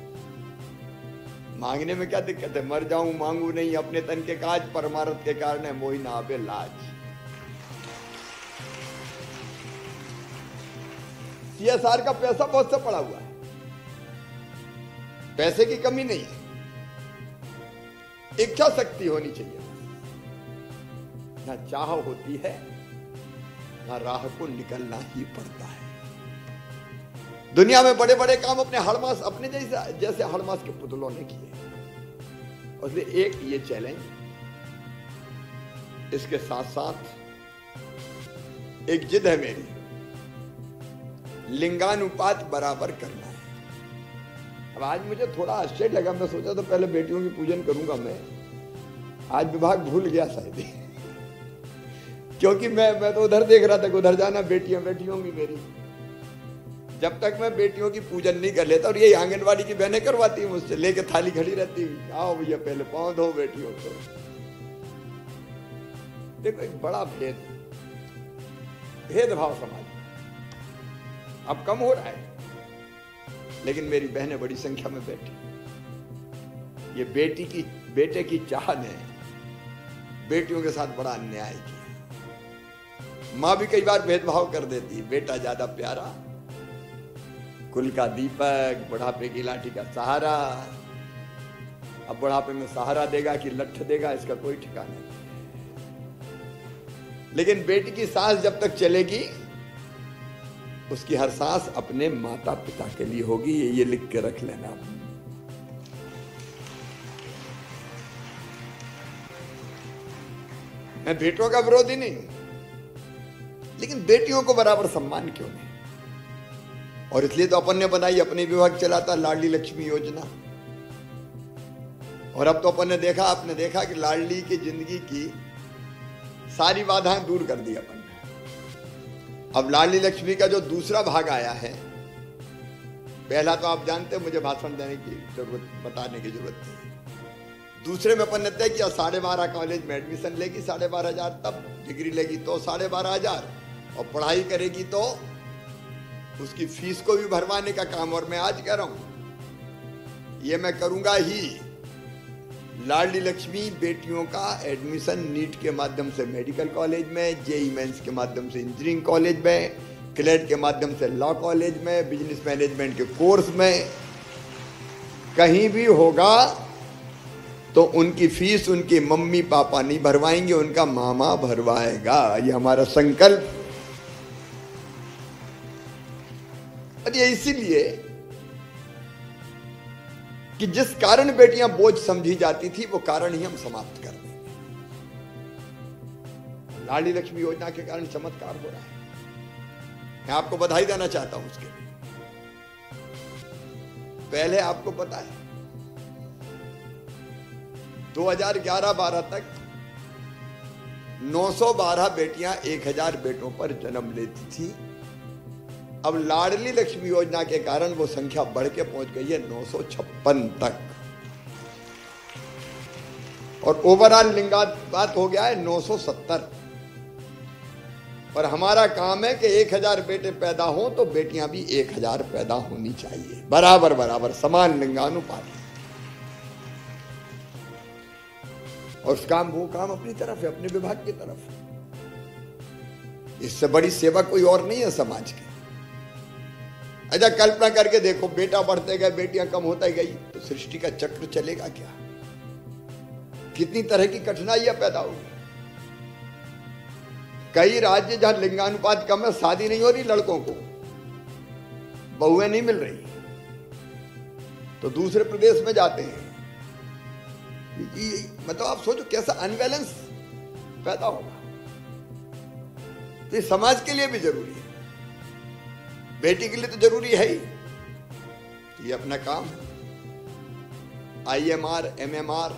मांगने में क्या दिक्कत है? मर जाऊं मांगू नहीं, अपने तन के काज, परमारथ के कारण है मोही ना आवे लाज। CSR का पैसा बहुत सा पड़ा हुआ है, पैसे की कमी नहीं है, इच्छा शक्ति होनी चाहिए। ना चाह होती है, ना राह को निकलना ही पड़ता है। दुनिया में बड़े बड़े काम अपने हड़मास, अपने जैसे हड़मास के पुतलों ने किए। और इसलिए एक ये चैलेंज, इसके साथ साथ एक जिद है मेरी, लिंगानुपात बराबर करना है। अब आज मुझे थोड़ा आश्चर्य लगा, मैं सोचा तो पहले बेटियों की पूजन करूंगा मैं, आज विभाग भूल गया शायद। क्योंकि मैं तो उधर देख रहा था कि उधर जाना, बेटियां बेटी होंगी मेरी। जब तक मैं बेटियों की पूजन नहीं कर लेता, और ये आंगनवाड़ी की बहनें करवाती हैं मुझसे, लेके थाली खड़ी रहती, आओ भैया पहले पांव धो बेटियों को। देखो, एक बड़ा भेदभाव समाज अब कम हो रहा है, लेकिन मेरी बहनें बड़ी संख्या में बैठी। ये बेटे की चाह ने बेटियों के साथ बड़ा अन्याय किया। मां भी कई बार भेदभाव कर देती, बेटा ज्यादा प्यारा, कुल का दीपक, बुढ़ापे की लाठी का सहारा। अब बुढ़ापे में सहारा देगा कि लठ देगा, इसका कोई ठिकाना नहीं। लेकिन बेटी की सांस जब तक चलेगी, उसकी हर सांस अपने माता पिता के लिए होगी। ये लिख के रख लेना। मैं बेटों का विरोधी नहीं हूं, लेकिन बेटियों को बराबर सम्मान क्यों नहीं? और इसलिए तो अपन ने बनाई, अपने विभाग चलाता लाडली लक्ष्मी योजना। और अब तो अपन ने देखा, आपने देखा कि लाडली की जिंदगी की सारी बाधाएं दूर कर दी अपन ने। अब लाडली लक्ष्मी का जो दूसरा भाग आया है, पहला तो आप जानते हैं, मुझे भाषण देने की जरूरत, बताने की जरूरत नहीं। दूसरे में अपन ने तय किया 12.5 कॉलेज में एडमिशन लेगी 12,500, तब डिग्री लेगी तो 12,500, और पढ़ाई करेगी तो उसकी फीस को भी भरवाने का काम। और मैं आज कह रहा हूं, ये मैं करूंगा ही। लाडली लक्ष्मी बेटियों का एडमिशन नीट के माध्यम से मेडिकल कॉलेज में, जेईई मेंस के माध्यम से इंजीनियरिंग कॉलेज में, क्लेट के माध्यम से लॉ कॉलेज में, बिजनेस मैनेजमेंट के कोर्स में, कहीं भी होगा तो उनकी फीस उनकी मम्मी पापा नहीं भरवाएंगे, उनका मामा भरवाएगा। ये हमारा संकल्प। और ये इसीलिए कि जिस कारण बेटियां बोझ समझी जाती थी, वो कारण ही हम समाप्त कर देंगे। लाडली लक्ष्मी योजना के कारण चमत्कार हो रहा है। मैं आपको बधाई देना चाहता हूं उसके लिए। पहले आपको पता है 2011-12 तक 912 बेटियां 1000 बेटों पर जन्म लेती थी। अब लाडली लक्ष्मी योजना के कारण वो संख्या बढ़ के पहुंच गई है 956 तक, और ओवरऑल लिंगानुपात हो गया है 970। और हमारा काम है कि 1000 बेटे पैदा हो तो बेटियां भी 1000 पैदा होनी चाहिए, बराबर बराबर समान लिंगानुपात। और वो काम अपनी तरफ है, अपने विभाग की तरफ। इससे बड़ी सेवा कोई और नहीं है समाज की। अच्छा कल्पना करके देखो, बेटा बढ़ते गए, बेटियां कम होता गई, तो सृष्टि का चक्र चलेगा क्या? कितनी तरह की कठिनाइयां पैदा होगी। कई राज्य जहां लिंगानुपात कम है, शादी नहीं हो रही लड़कों को, बहुएं नहीं मिल रही, तो दूसरे प्रदेश में जाते हैं। मतलब आप सोचो कैसा अनबैलेंस पैदा होगा। तो ये समाज के लिए भी जरूरी है, बेटी के लिए तो जरूरी है ही। ये अपना काम है। IMR, MMR,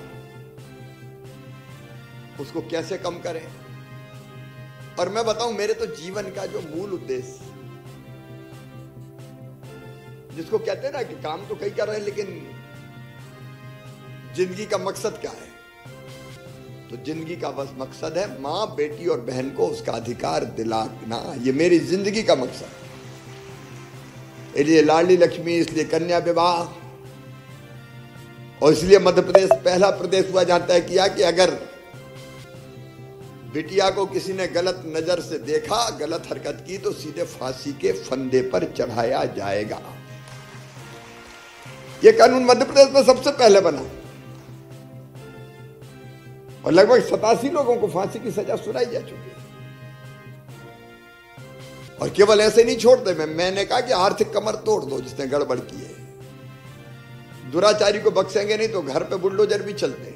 उसको कैसे कम करें। और मैं बताऊं, मेरे तो जीवन का जो मूल उद्देश्य, जिसको कहते हैं ना कि काम तो कई कर रहे हैं, लेकिन जिंदगी का मकसद क्या है? तो जिंदगी का बस मकसद है मां, बेटी और बहन को उसका अधिकार दिलाना। ये मेरी जिंदगी का मकसद है। इसलिए लाडली लक्ष्मी, इसलिए कन्या विवाह, और इसलिए मध्य प्रदेश पहला प्रदेश हुआ जहां तय किया कि अगर बिटिया को किसी ने गलत नजर से देखा, गलत हरकत की, तो सीधे फांसी के फंदे पर चढ़ाया जाएगा। यह कानून मध्य प्रदेश में सबसे पहले बना, और लगभग 87 लोगों को फांसी की सजा सुनाई जा चुकी है। और केवल ऐसे नहीं छोड़ते। मैंने कहा कि आर्थिक कमर तोड़ दो जिसने गड़बड़ की है। दुराचारी को बख्शेंगे नहीं तो घर पे बुलडोजर भी चलते हैं।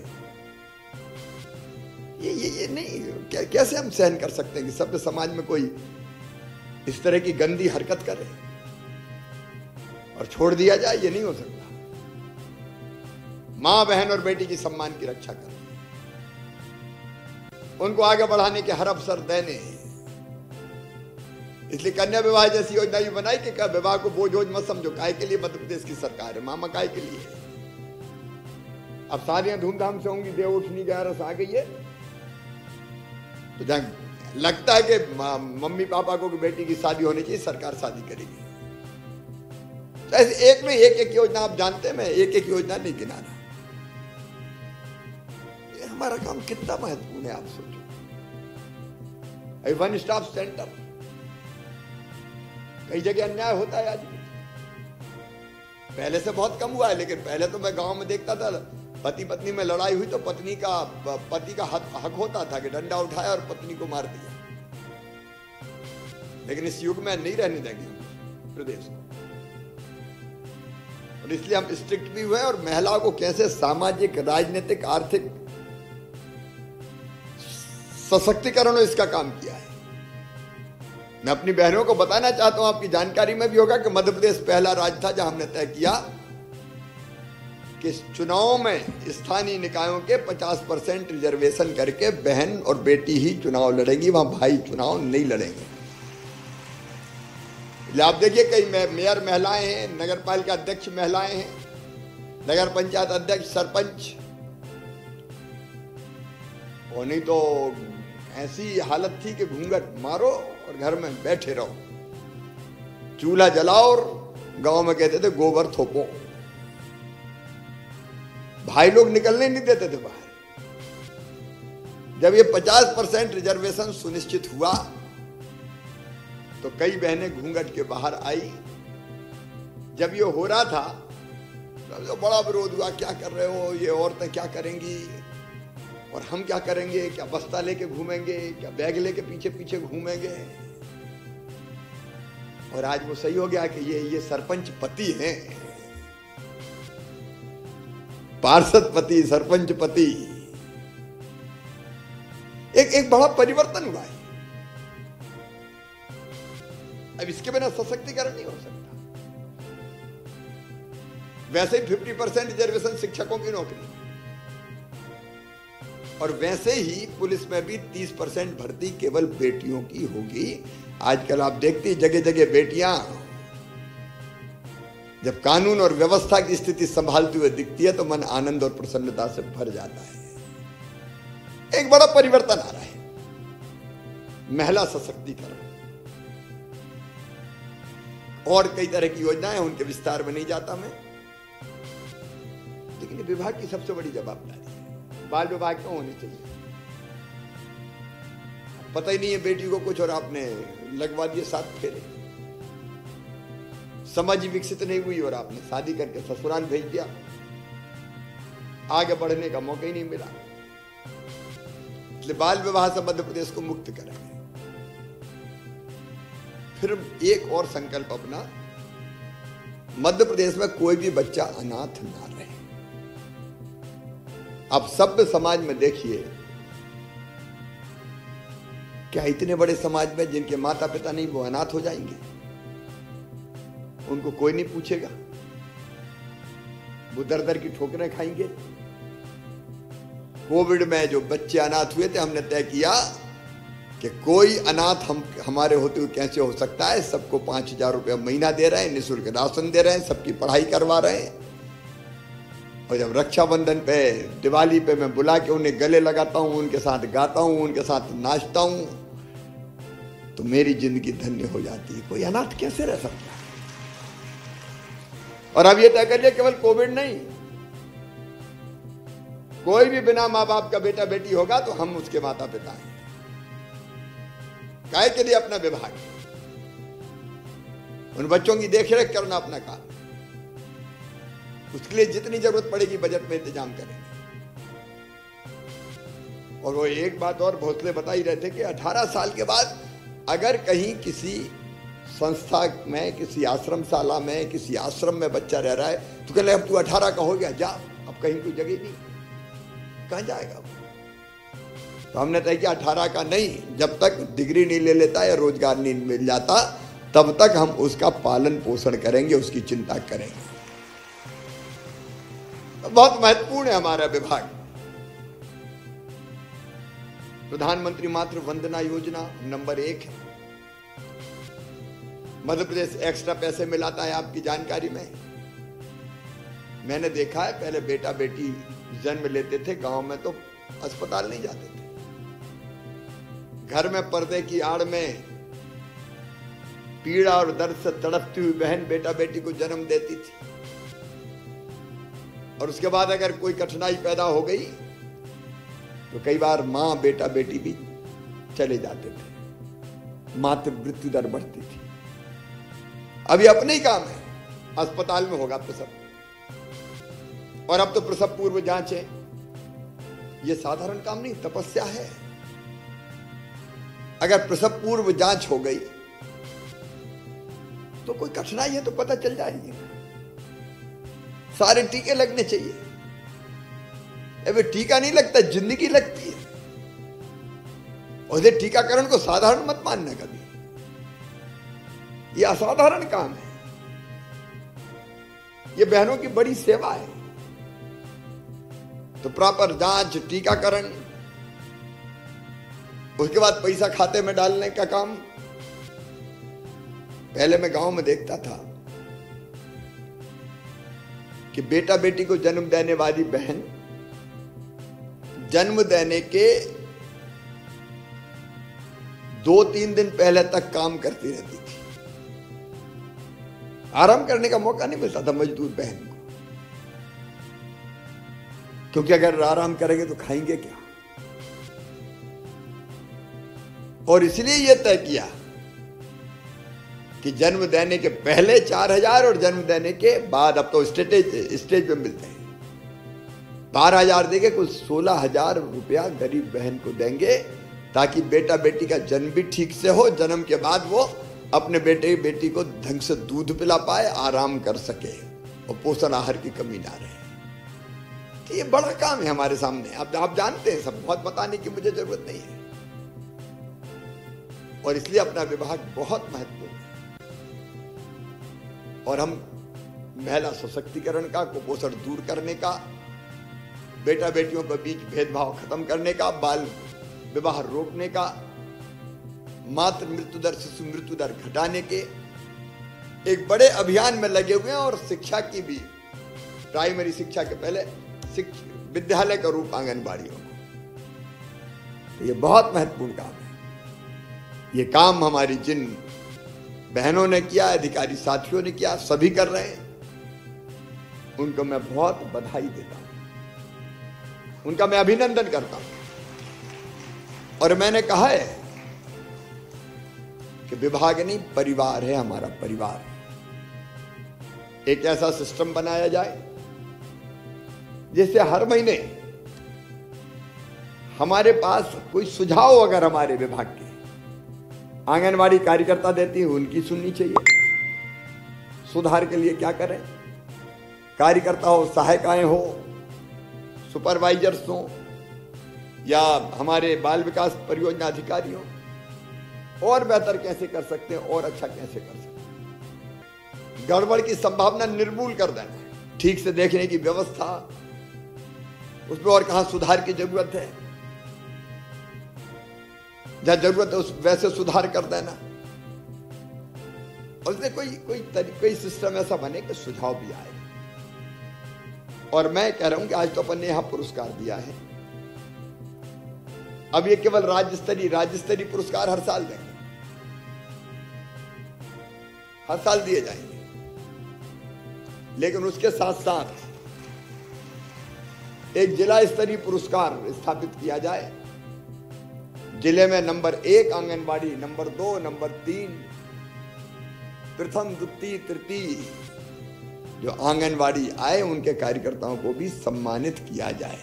ये नहीं, कैसे हम सहन कर सकते हैं कि सभ्य समाज में कोई इस तरह की गंदी हरकत करे और छोड़ दिया जाए? ये नहीं हो सकता। मां, बहन और बेटी की सम्मान की रक्षा करें, उनको आगे बढ़ाने के हर अवसर देने। इसलिए कन्या विवाह जैसी योजना भी बनाई कि विवाह को बोझ मत समझो। काय के लिए मध्य प्रदेश की सरकार है, मामा काय के लिए। अब शादियां धूमधाम से होंगी, देव उठनी ग्यारस आ गई है, तो जहां लगता है कि मम्मी पापा को बेटी की शादी होनी चाहिए, सरकार शादी करेगी। तो ऐसे एक नहीं, एक योजना आप जानते हैं, मैं एक योजना नहीं गिनाना। ये हमारा काम कितना महत्वपूर्ण है आप सोचो। वन स्टॉप सेंटर, कई जगह अन्याय होता है आज भी। पहले से बहुत कम हुआ है, लेकिन पहले तो मैं गांव में देखता था पति पत्नी में लड़ाई हुई तो पति का हक होता था कि डंडा उठाया और पत्नी को मार दिया, लेकिन इस युग में नहीं रहने देंगे प्रदेश को, और इसलिए हम स्ट्रिक्ट भी हुए और महिलाओं को कैसे सामाजिक, राजनीतिक, आर्थिक सशक्तिकरण इसका काम किया है। मैं अपनी बहनों को बताना चाहता हूं, आपकी जानकारी में भी होगा कि मध्य प्रदेश पहला राज्य था जहां हमने तय किया कि चुनाव में स्थानीय निकायों के 50% रिजर्वेशन करके बहन और बेटी ही चुनाव लड़ेंगी, वहां भाई चुनाव नहीं लड़ेंगे। आप देखिए कई मेयर महिलाएं हैं, नगर पालिका अध्यक्ष महिलाएं हैं, नगर पंचायत अध्यक्ष, सरपंच, और नहीं तो ऐसी हालत थी कि घूंघट मारो और घर में बैठे रहो, चूल्हा जलाओ और गांव में कहते थे गोबर थोपो, भाई लोग निकलने नहीं देते थे बाहर। जब ये 50% रिजर्वेशन सुनिश्चित हुआ तो कई बहनें घूंघट के बाहर आई। जब ये हो रहा था तो बड़ा विरोध हुआ, क्या कर रहे हो, ये औरतें क्या करेंगी और हम क्या करेंगे, क्या बस्ता लेके घूमेंगे, क्या बैग लेके पीछे पीछे घूमेंगे। और आज वो सही हो गया कि ये सरपंच पति हैं, पार्षद पति, सरपंच पति। एक बड़ा परिवर्तन हुआ है। अब इसके बिना सशक्तिकरण नहीं हो सकता। वैसे ही 50% रिजर्वेशन शिक्षकों की नौकरी, और वैसे ही पुलिस में भी 30% भर्ती केवल बेटियों की होगी। आजकल आप देखते जगह जगह बेटियां जब कानून और व्यवस्था की स्थिति संभालते हुए दिखती है तो मन आनंद और प्रसन्नता से भर जाता है। एक बड़ा परिवर्तन आ रहा है, महिला सशक्तिकरण। और कई तरह की योजनाएं, उनके विस्तार में नहीं जाता मैं, लेकिन विभाग की सबसे बड़ी जवाबदारी है, बाल विभाग क्यों होनी चाहिए। पता ही नहीं है बेटी को कुछ और आपने लगवा दिए 7 फेरे, समझ विकसित नहीं हुई और आपने शादी करके ससुराल भेज दिया, आगे बढ़ने का मौका ही नहीं मिला। इसलिए बाल विवाह से मध्य प्रदेश को मुक्त करेंगे। फिर एक और संकल्प अपना, मध्य प्रदेश में कोई भी बच्चा अनाथ ना रहे। आप सभ्य समाज में देखिए, क्या इतने बड़े समाज में जिनके माता पिता नहीं वो अनाथ हो जाएंगे, उनको कोई नहीं पूछेगा, वो दर दर की ठोकरें खाएंगे। कोविड में जो बच्चे अनाथ हुए थे, हमने तय किया कि कोई अनाथ हमारे होते हुए कैसे हो सकता है। सबको 5,000 रुपया महीना दे रहे हैं, निःशुल्क राशन दे रहे हैं, सबकी पढ़ाई करवा रहे हैं। और जब रक्षाबंधन पे, दिवाली पे मैं बुला के उन्हें गले लगाता हूं, उनके साथ गाता हूं, उनके साथ नाचता हूं, तो मेरी जिंदगी धन्य हो जाती है। कोई अनाथ कैसे रह सकता है। और अब ये तय करिए, केवल कोविड नहीं, कोई भी बिना मां बाप का बेटा बेटी होगा तो हम उसके माता पिता हैं। काय के लिए अपना विभाग, उन बच्चों की देखरेख करना अपना काम, उसके लिए जितनी जरूरत पड़ेगी बजट में इंतजाम करेंगे। और वो एक बात और भोसले बता ही रहे थे कि 18 साल के बाद अगर कहीं किसी संस्था में, किसी आश्रमशाला में, किसी आश्रम में बच्चा रह रहा है तो कहले अब तू 18 का हो गया, जा, अब कहीं कोई जगह नहीं, कहां जाएगा। तो हमने तय किया 18 का नहीं, जब तक डिग्री नहीं ले लेता या रोजगार नहीं मिल जाता तब तक हम उसका पालन पोषण करेंगे, उसकी चिंता करेंगे। तो बहुत महत्वपूर्ण है हमारा विभाग। प्रधानमंत्री मातृ वंदना योजना नंबर 1 है। मध्य प्रदेश एक्स्ट्रा पैसे मिलाता है, आपकी जानकारी में। मैंने देखा है, पहले बेटा बेटी जन्म लेते थे गांव में तो अस्पताल नहीं जाते थे, घर में पर्दे की आड़ में पीड़ा और दर्द से तड़पती हुई बहन बेटा बेटी को जन्म देती थी। और उसके बाद अगर कोई कठिनाई पैदा हो गई तो कई बार मां बेटा बेटी भी चले जाते थे, मातृ मृत्यु दर बढ़ती थी। अभी अपने ही काम है, अस्पताल में होगा तो सब। और अब तो प्रसव पूर्व जांच है। यह साधारण काम नहीं, तपस्या है। अगर प्रसव पूर्व जांच हो गई तो कोई कठिनाई है तो पता चल जाएगी। सारे टीके लगने चाहिए। अबे टीका नहीं लगता, जिंदगी लगती है। और ये टीकाकरण को साधारण मत मानना कभी, यह असाधारण काम है। यह बहनों की बड़ी सेवा है। तो प्रॉपर जांच, टीकाकरण, उसके बाद पैसा खाते में डालने का काम। पहले मैं गांव में देखता था कि बेटा बेटी को जन्म देने वाली बहन जन्म देने के 2-3 दिन पहले तक काम करती रहती थी। आराम करने का मौका नहीं मिलता था मजदूर बहन को, क्योंकि अगर आराम करेंगे तो खाएंगे क्या। और इसलिए यह तय किया कि जन्म देने के पहले 4,000 और जन्म देने के बाद, अब तो स्टेज पे मिलते हैं, 12,000 देंगे, कुल 16,000 रुपया गरीब बहन को देंगे, ताकि बेटा बेटी का जन्म भी ठीक से हो। जन्म के बाद वो अपने बेटे बेटी को ढंग से दूध पिला पाए, आराम कर सके और पोषण आहार की कमी ना रहे। तो ये बड़ा काम है हमारे सामने। आप जानते हैं सब, बहुत बताने की मुझे जरूरत नहीं है। और इसलिए अपना विभाग बहुत महत्वपूर्ण है। और हम महिला सशक्तिकरण का, कुपोषण दूर करने का, बेटा बेटियों के बीच भेदभाव खत्म करने का, बाल विवाह रोकने का, मातृ मृत्यु दर, शिशु मृत्यु दर घटाने के एक बड़े अभियान में लगे हुए हैं। और शिक्षा की भी, प्राइमरी शिक्षा के पहले विद्यालय का रूप आंगनबाड़ियों को। ये बहुत महत्वपूर्ण काम है। ये काम हमारी जिन बहनों ने किया, अधिकारी साथियों ने किया, सभी कर रहे हैं, उनको मैं बहुत बधाई देता हूं, उनका मैं अभिनंदन करता हूं। और मैंने कहा है कि विभाग नहीं, परिवार है हमारा, परिवार। एक ऐसा सिस्टम बनाया जाए जिससे हर महीने हमारे पास कोई सुझाव अगर हमारे विभाग के आंगनवाड़ी कार्यकर्ता देती है, उनकी सुननी चाहिए। सुधार के लिए क्या करें, कार्यकर्ता हो, सहायिकाएं हो, सुपरवाइजर्स हो, या हमारे बाल विकास परियोजना अधिकारी हो, और बेहतर कैसे कर सकते हैं और अच्छा कैसे कर सकते हैं। गड़बड़ की संभावना निर्मूल कर देना, ठीक से देखने की व्यवस्था, उसमें और कहां सुधार की जरूरत है, जहां जरूरत है उस वैसे सुधार कर देना। और उसमें कोई सिस्टम ऐसा बने कि सुझाव भी आए। और मैं कह रहा हूं कि आज तो अपन ने यहां पुरस्कार दिया है, अब ये केवल राज्य स्तरीय पुरस्कार हर साल देंगे, हर साल दिए जाएंगे। लेकिन उसके साथ साथ एक जिला स्तरीय पुरस्कार स्थापित किया जाए। जिले में नंबर 1 आंगनबाड़ी, नंबर 2, नंबर 3, प्रथम, द्वितीय, तृतीय जो आंगनबाड़ी आए, उनके कार्यकर्ताओं को भी सम्मानित किया जाए।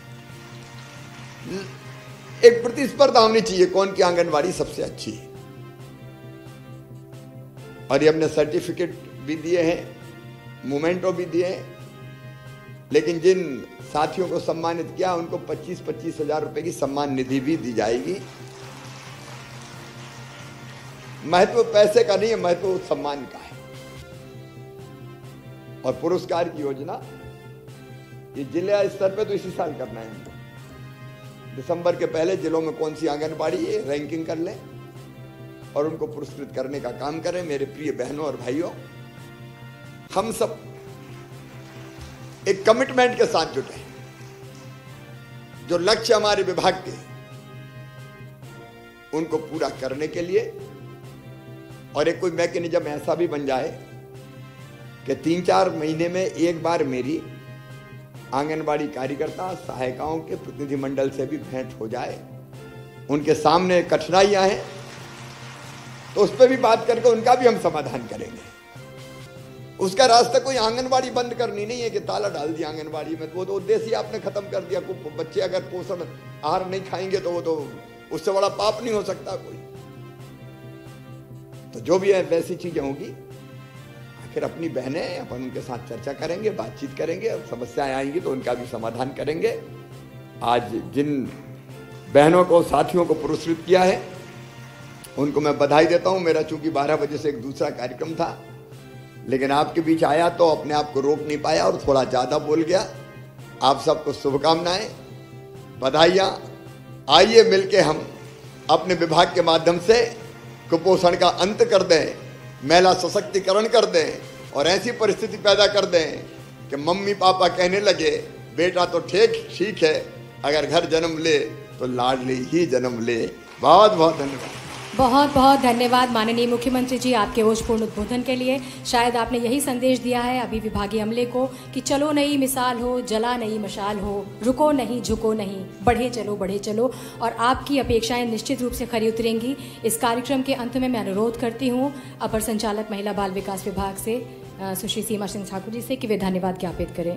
एक प्रतिस्पर्धा होनी चाहिए, कौन की आंगनबाड़ी सबसे अच्छी है। और ये हमने सर्टिफिकेट भी दिए हैं, मोमेंटो भी दिए हैं। लेकिन जिन साथियों को सम्मानित किया, उनको 25-25 हजार रुपए की सम्मान निधि भी दी जाएगी। महत्व पैसे का नहीं है, महत्व सम्मान का है। और पुरस्कार की योजना ये जिला स्तर पे तो इसी साल करना है। दिसंबर के पहले जिलों में कौन सी आंगनबाड़ी है रैंकिंग कर लें और उनको पुरस्कृत करने का काम करें। मेरे प्रिय बहनों और भाइयों, हम सब एक कमिटमेंट के साथ जुटे हैं। जो लक्ष्य हमारे विभाग के, उनको पूरा करने के लिए, और एक कोई मैकेनिज्म ऐसा भी बन जाए कि 3-4 महीने में एक बार मेरी आंगनबाड़ी कार्यकर्ता, सहायिकाओं के प्रतिनिधिमंडल से भी भेंट हो जाए। उनके सामने कठिनाइयां हैं तो उस पर भी बात करके उनका भी हम समाधान करेंगे। उसका रास्ता कोई आंगनबाड़ी बंद करनी नहीं है कि ताला डाल दिया आंगनबाड़ी में, वो तो उद्देश्य ही आपने खत्म कर दिया। बच्चे अगर पोषण आहार नहीं खाएंगे तो वो तो उससे बड़ा पाप नहीं हो सकता कोई। तो जो भी है वैसी चीजें होगी, आखिर अपनी बहनें, अपन उनके साथ चर्चा करेंगे, बातचीत करेंगे, और समस्याएं आएंगी तो उनका भी समाधान करेंगे। आज जिन बहनों को, साथियों को पुरस्कृत किया है उनको मैं बधाई देता हूं। मेरा चूंकि 12 बजे से एक दूसरा कार्यक्रम था, लेकिन आपके बीच आया तो अपने आप को रोक नहीं पाया और थोड़ा ज्यादा बोल गया। आप सबको शुभकामनाएं, बधाइयां। आइए मिलके हम अपने विभाग के माध्यम से कुपोषण का अंत कर दें, महिला सशक्तिकरण कर दें, और ऐसी परिस्थिति पैदा कर दें कि मम्मी पापा कहने लगे बेटा तो ठीक है, अगर घर जन्म ले तो लाडली ही जन्म ले। बहुत बहुत धन्यवाद। बहुत बहुत धन्यवाद माननीय मुख्यमंत्री जी आपके ओजपूर्ण उद्बोधन के लिए। शायद आपने यही संदेश दिया है अभी विभागीय अमले को कि चलो नई मिसाल हो, जला नई मशाल हो, रुको नहीं झुको नहीं, बढ़े चलो, और आपकी अपेक्षाएं निश्चित रूप से खरी उतरेंगी। इस कार्यक्रम के अंत में मैं अनुरोध करती हूँ अपर संचालक महिला बाल विकास विभाग से सुश्री सीमा सिंह ठाकुर जी से कि वे धन्यवाद ज्ञापित करें।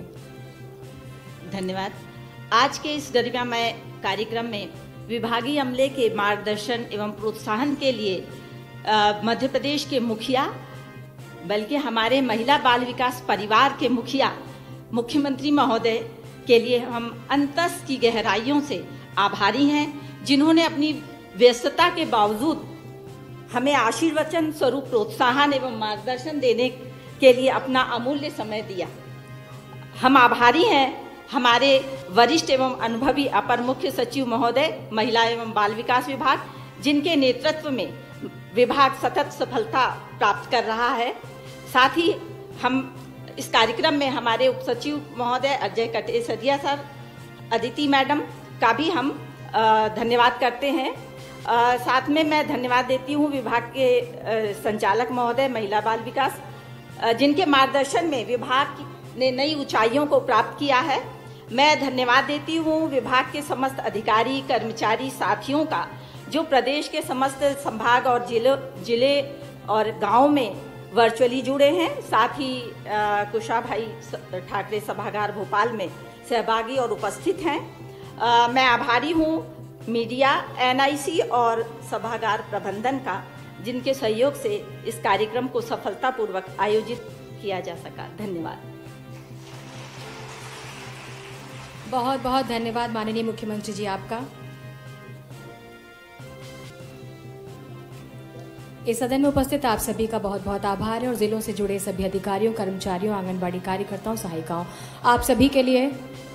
धन्यवाद। आज के इस गरिमामय कार्यक्रम में विभागीय अमले के मार्गदर्शन एवं प्रोत्साहन के लिए मध्य प्रदेश के मुखिया, बल्कि हमारे महिला बाल विकास परिवार के मुखिया मुख्यमंत्री महोदय के लिए हम अंतस की गहराइयों से आभारी हैं, जिन्होंने अपनी व्यस्तता के बावजूद हमें आशीर्वचन स्वरूप प्रोत्साहन एवं मार्गदर्शन देने के लिए अपना अमूल्य समय दिया। हम आभारी हैं हमारे वरिष्ठ एवं अनुभवी अपर मुख्य सचिव महोदय महिला एवं बाल विकास विभाग, जिनके नेतृत्व में विभाग सतत सफलता प्राप्त कर रहा है। साथ ही हम इस कार्यक्रम में हमारे उप सचिव महोदय अजय कटेसरिया सर, अदिति मैडम का भी हम धन्यवाद करते हैं। साथ में मैं धन्यवाद देती हूँ विभाग के संचालक महोदय महिला बाल विकास, जिनके मार्गदर्शन में विभाग ने नई ऊंचाइयों को प्राप्त किया है। मैं धन्यवाद देती हूँ विभाग के समस्त अधिकारी, कर्मचारी, साथियों का, जो प्रदेश के समस्त संभाग और जिले और गांव में वर्चुअली जुड़े हैं। साथ ही कुशाभाई ठाकरे सभागार भोपाल में सहभागी और उपस्थित हैं। मैं आभारी हूँ मीडिया, NIC और सभागार प्रबंधन का, जिनके सहयोग से इस कार्यक्रम को सफलतापूर्वक आयोजित किया जा सका। धन्यवाद। बहुत बहुत धन्यवाद माननीय मुख्यमंत्री जी आपका। इस सदन में उपस्थित आप सभी का बहुत बहुत आभार है, और जिलों से जुड़े सभी अधिकारियों, कर्मचारियों, आंगनबाड़ी कार्यकर्ताओं, सहायिकाओं, आप सभी के लिए